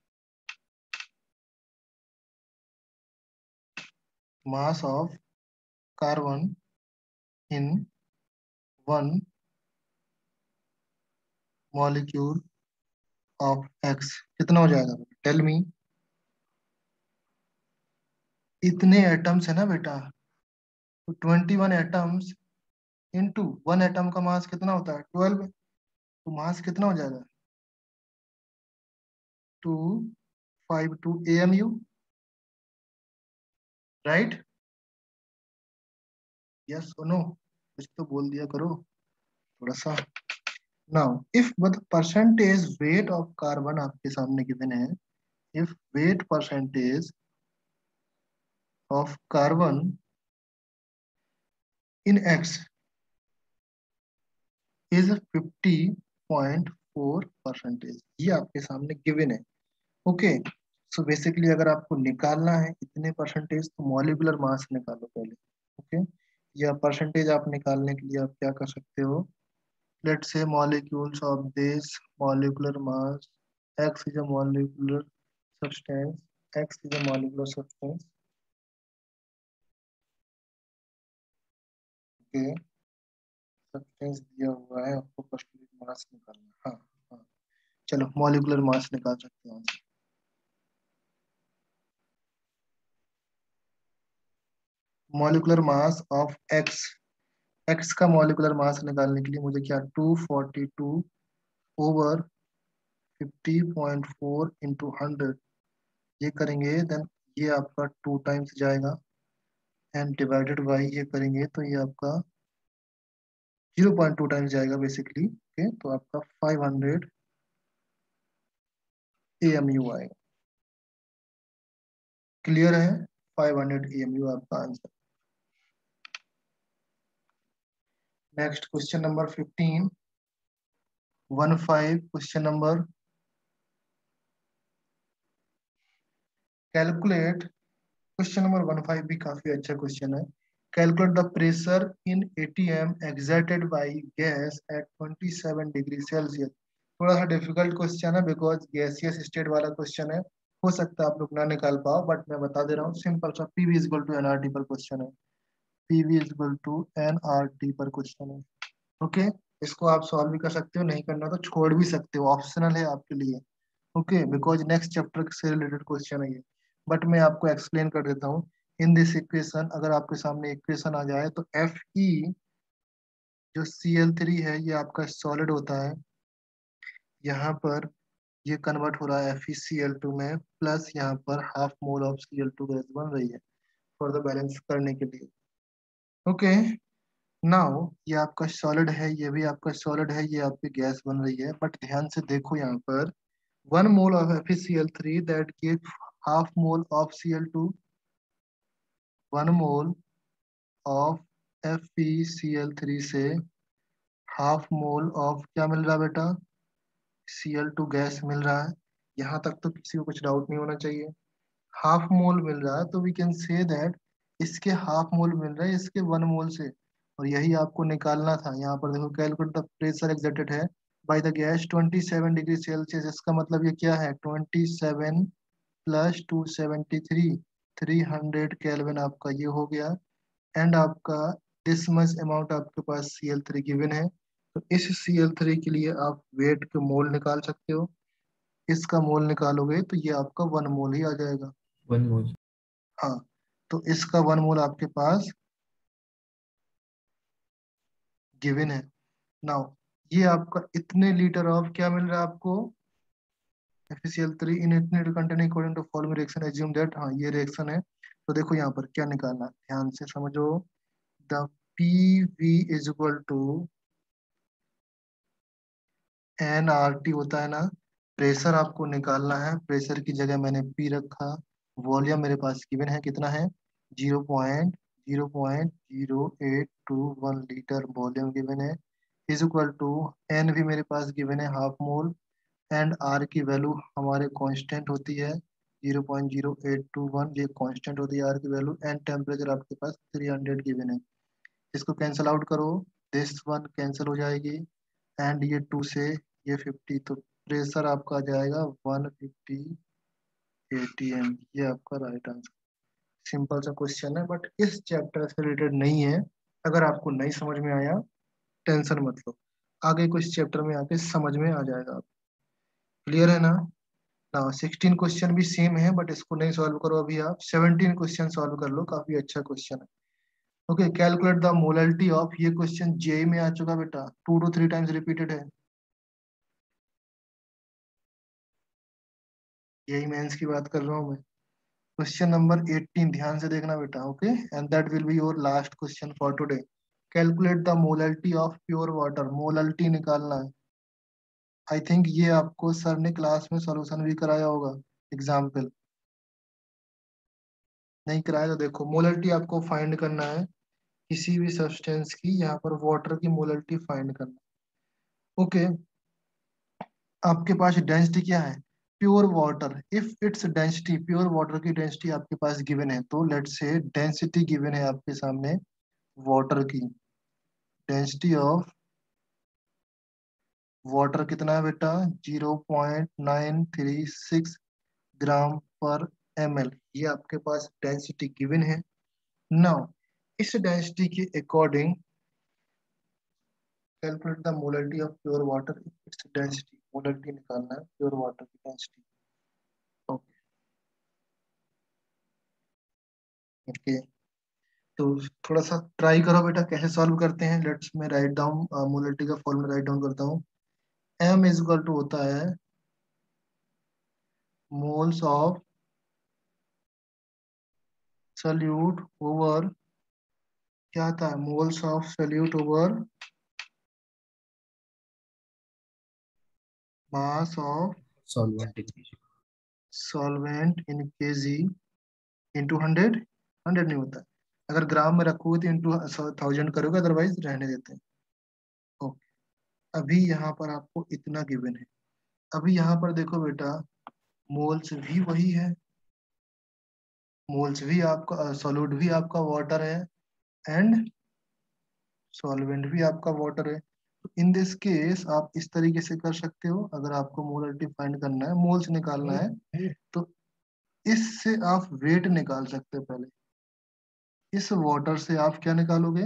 Mass of carbon in one molecule of X कितना हो जाएगा? Tell me. इतने एटम्स है ना बेटा, तो twenty one atoms into one atom का मास कितना होता है, ट्वेल्व। तो मास कितना हो जाएगा, two five two A M U, right? Yes और नो? कुछ तो बोल दिया करो थोड़ा सा। Now if the percentage weight of carbon आपके सामने गिवन है, if weight percentage of carbon in X is fifty point four percentage, ये आपके सामने गिवन है। ओके, सो बेसिकली अगर आपको निकालना है इतने परसेंटेज, तो मॉलिक्यूलर मास निकालो पहले। ओके, या परसेंटेज आप निकालने के लिए आप क्या कर सकते हो, let's say molecules of this molecular mass, x is a molecular substance, x is a molecular substance, okay, substance दिया हुआ है आपको, परसेंटेज मास निकालना है। हाँ हाँ, चलो मॉलिक्यूलर मास निकाल सकते हैं। Molecular mass of x, x का मॉलिक्यूलर मास निकालने के लिए मुझे क्या, two forty two over fifty point four into hundred, ये करेंगे देन ये आपका टू टाइम्स जाएगा एंड डिवाइडेड बाई ये करेंगे तो ये आपका जीरो पॉइंट टू टाइम्स जाएगा बेसिकली। ओके, तो आपका five hundred A M U आएगा। क्लियर है, five hundred A M U आपका answer. Next question number fifteen, one five question number, calculate, question number one five भी काफी अच्छा question है। Calculate the pressure in ATM exerted by gas at twenty seven degree Celsius. थोड़ा सा difficult question है because gaseous state वाला question है, हो सकता है आप लोग ना निकाल पाओ, बट मैं बता दे रहा हूँ, सिंपल सा PV is equal to NRT पर क्वेश्चन है, PV is equal to NRT पर क्वेश्चन है। ओके, इसको आप सॉल्व भी कर सकते हो, नहीं करना तो छोड़ भी सकते हो, ऑप्शनल है आपके लिए। ओके, बिकॉज नेक्स्ट चैप्टर से रिलेटेड क्वेश्चन है ये, बट मैं आपको एक्सप्लेन कर देता हूँ। इन दिस इक्वेशन, अगर आपके सामने इक्वेशन आ जाए तो एफ ई जो सी एल थ्री है ये आपका सॉलिड होता है, यहाँ पर ये कन्वर्ट हो रहा है F E C L two में, प्लस यहाँ पर half mole of C L two gas बन रही है फॉर द बैलेंस करने के लिए। ओके, नाउ ये आपका सॉलिड है, ये भी आपका सॉलिड है, ये आपकी गैस बन रही है, बट ध्यान से देखो यहाँ पर one mole of F E C L three that give half mole of C L two, one mole of F E C L three से हाफ मोल ऑफ क्या मिल रहा है बेटा, सी एल टू गैस मिल रहा है। यहाँ तक तो किसी को कुछ डाउट नहीं होना चाहिए, हाफ मोल मिल रहा है तो वी कैन से दैट इसके हाफ मोल मिल रहा है इसके वन मोल से, और यही आपको निकालना था। यहाँ पर देखो कैलकुलेट द प्रेशर एक्सर्टेड है by the gas twenty seven degree Celsius, इसका मतलब ये क्या है, twenty seven plus two seventy three, three hundred kelvin आपका ये हो गया, एंड आपका दिस मच अमाउंट आपके पास सी एल थ्री गिवन है, तो इस सी एल थ्री के लिए आप वेट के मोल निकाल सकते हो, इसका मोल निकालोगे तो ये आपका वन मोल ही आ जाएगा। One mole. हाँ, तो इसका वन मोल आपके पास गिवन है। नाउ ये आपका इतने लीटर ऑफ क्या मिल रहा है आपको, F E C L three in इतने containing according to following reaction assume that, हाँ ये रिएक्शन है, तो देखो यहाँ पर क्या निकालना है, ध्यान से समझो, the P V is equal to N R T होता है ना, प्रेशर आपको निकालना है, प्रेशर की जगह मैंने पी रखा, वॉल्यूम मेरे पास गिवन है कितना है, zero point zero point zero eight two one litre volume given है, इज इक्वल टू एन भी मेरे पास गिवन है हाफ मोल, एंड आर की वैल्यू हमारे कांस्टेंट होती है zero point zero eight two one, ये कांस्टेंट होती है आर की वैल्यू, एंड टेम्परेचर आपके पास थ्री हंड्रेड गिवन है। इसको कैंसिल आउट करो, दिस वन कैंसिल हो जाएगी, एंड ये टू से ये फिफ्टी, तो प्रेशर आपका आ जाएगा one fifty A T M, ये आपका राइट आंसर। सिंपल सा क्वेश्चन है बट इस चैप्टर से रिलेटेड नहीं है, अगर आपको नहीं समझ में आया टेंशन मत लो, आगे कुछ चैप्टर में आके समझ में आ जाएगा आप। क्लियर है ना? ना सिक्सटीन क्वेश्चन भी सेम है बट इसको नहीं सॉल्व करो अभी, आप सेवनटीन क्वेश्चन सॉल्व कर लो, काफी अच्छा क्वेश्चन है। Okay, calculate the molality of, ये क्वेश्चन जेई में आ चुका बेटा, two to three times repeated है, यही मेंस की बात कर रहा हूँ मैं। क्वेश्चन नंबर एटीन ध्यान से देखना बेटा, okay, and that will be your last question for today. Calculate the molality of pure water, molality निकालना है। आई थिंक ये आपको सर ने क्लास में सॉल्यूशन भी कराया होगा, एग्जाम्पल नहीं कराया तो देखो, मोलैलिटी आपको फाइंड करना है किसी भी सब्सटेंस की, यहाँ पर वाटर की मोलैलिटी फाइंड करना। ओके, आपके पास डेंसिटी क्या है, pure water, if it's density, pure water की डेंसिटी आपके पास गिवन है, तो लेट्स से डेंसिटी गिवन है आपके सामने वाटर की डेंसिटी ऑफ वाटर कितना है बेटा, zero point nine three six gram per M L. ये आपके पास डेंसिटी गिवन है। नाउ इस डेंसिटी के according calculate the molarity of pure water, it's density, molarity निकालना है प्योर वाटर की डेंसिटी। ओके ओके, तो थोड़ा सा ट्राई करो बेटा, कैसे सॉल्व करते हैं। लेट्स मैं राइट डाउन मोलरिटी का फॉर्मूला राइट डाउन करता हूँ। m इज इक्वल टू होता है मोल्स ऑफ सल्यूट ओवर, क्या था, moles of solute over mass of solvent solvent in KG into hundred. Hundred नहीं होता है, अगर ग्राम में रखोगे तो इंटू थाउजेंड करोगे, अदरवाइज रहने देते हैं। ओके, अभी यहाँ पर आपको इतना गिवन है। अभी यहाँ पर देखो बेटा, मोल्स भी वही है, मोल्स भी आपका, सॉल्यूट भी आपका वाटर है, एंड सॉल्वेंट भी आपका वाटर है। तो इन दिस केस आप इस तरीके से कर सकते हो, अगर आपको मोलरिटी फाइंड करना है, मोल्स निकालना है, तो इससे आप वेट निकाल सकते हो। पहले इस वाटर से आप क्या निकालोगे,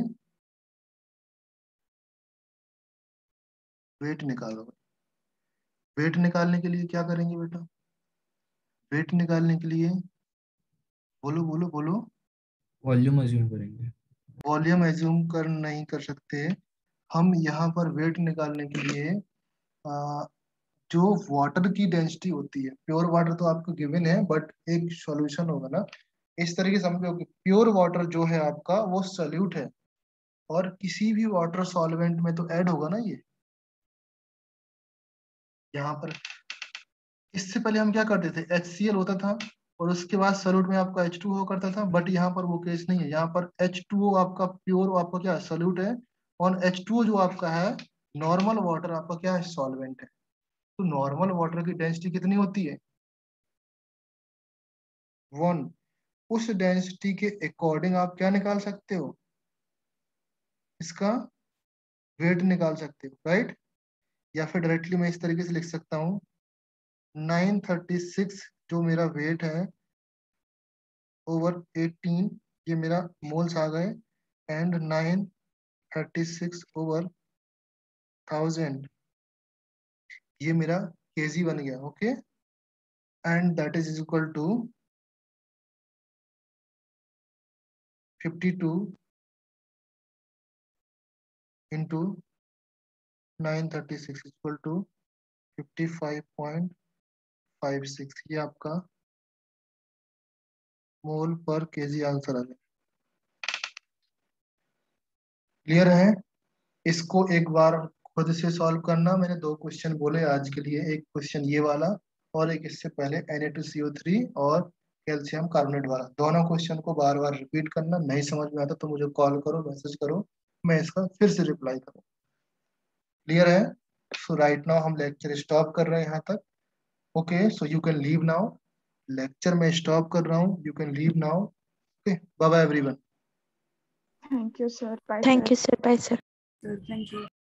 वेट निकालोगे। वेट निकालने के लिए क्या करेंगे बेटा, वेट निकालने के लिए बोलो बोलो बोलो, वॉल्यूम अज्यूम करेंगे। वॉल्यूम एज्यूम कर नहीं कर सकते हम। यहाँ पर वेट निकालने के लिए आ, जो वाटर की डेंसिटी होती है, प्योर वाटर तो आपको गिवन है, बट एक सॉल्यूशन होगा ना, इस तरीके से समझो कि प्योर वाटर जो है आपका वो सॉल्यूट है, और किसी भी वाटर सॉल्वेंट में तो ऐड होगा ना ये। यहाँ पर इससे पहले हम क्या करते थे, एच सी एल होता था, और उसके बाद सॉल्यूट में आपका एच टू ओ करता था, बट यहाँ पर वो केस नहीं है। यहाँ पर एच टू ओ आपका प्योर आपका क्या सॉल्यूट है, और एच टू ओ जो आपका है नॉर्मल वाटर आपका क्या है, सॉल्वेंट है। तो नॉर्मल वाटर की डेंसिटी कितनी होती है, वन। उस डेंसिटी के अकॉर्डिंग आप क्या निकाल सकते हो, इसका वेट निकाल सकते हो, राइट। या फिर डायरेक्टली मैं इस तरीके से लिख सकता हूँ, नाइन थर्टी सिक्स जो मेरा वेट है ओवर एटीन, ये मेरा मोल्स आ गए, and nine thirty six over thousand, ये मेरा केजी बन गया। Okay, and that is equal to fifty two into nine thirty six equal to fifty five point five six, ये आपका मोल पर केजी आंसर आ गया। क्लियर है। इसको एक बार खुद से सॉल्व करना। मैंने दो क्वेश्चन बोले आज के लिए, एक क्वेश्चन ये वाला और एक इससे पहले N A two C O three और कैल्शियम कार्बोनेट वाला। दोनों क्वेश्चन को बार बार रिपीट करना, नहीं समझ में आता तो मुझे कॉल करो, मैसेज करो, मैं इसका फिर से रिप्लाई करूँ। क्लियर है। सो राइट नाउ हम लेक्चर स्टॉप कर रहे हैं यहाँ तक। Okay, so you can leave now. Lecture में स्टॉप कर रहा हूँ, you can leave now. Okay, bye bye everyone. Thank you, sir. Bye, Thank sir. you, sir. Bye, sir. Sir, thank you.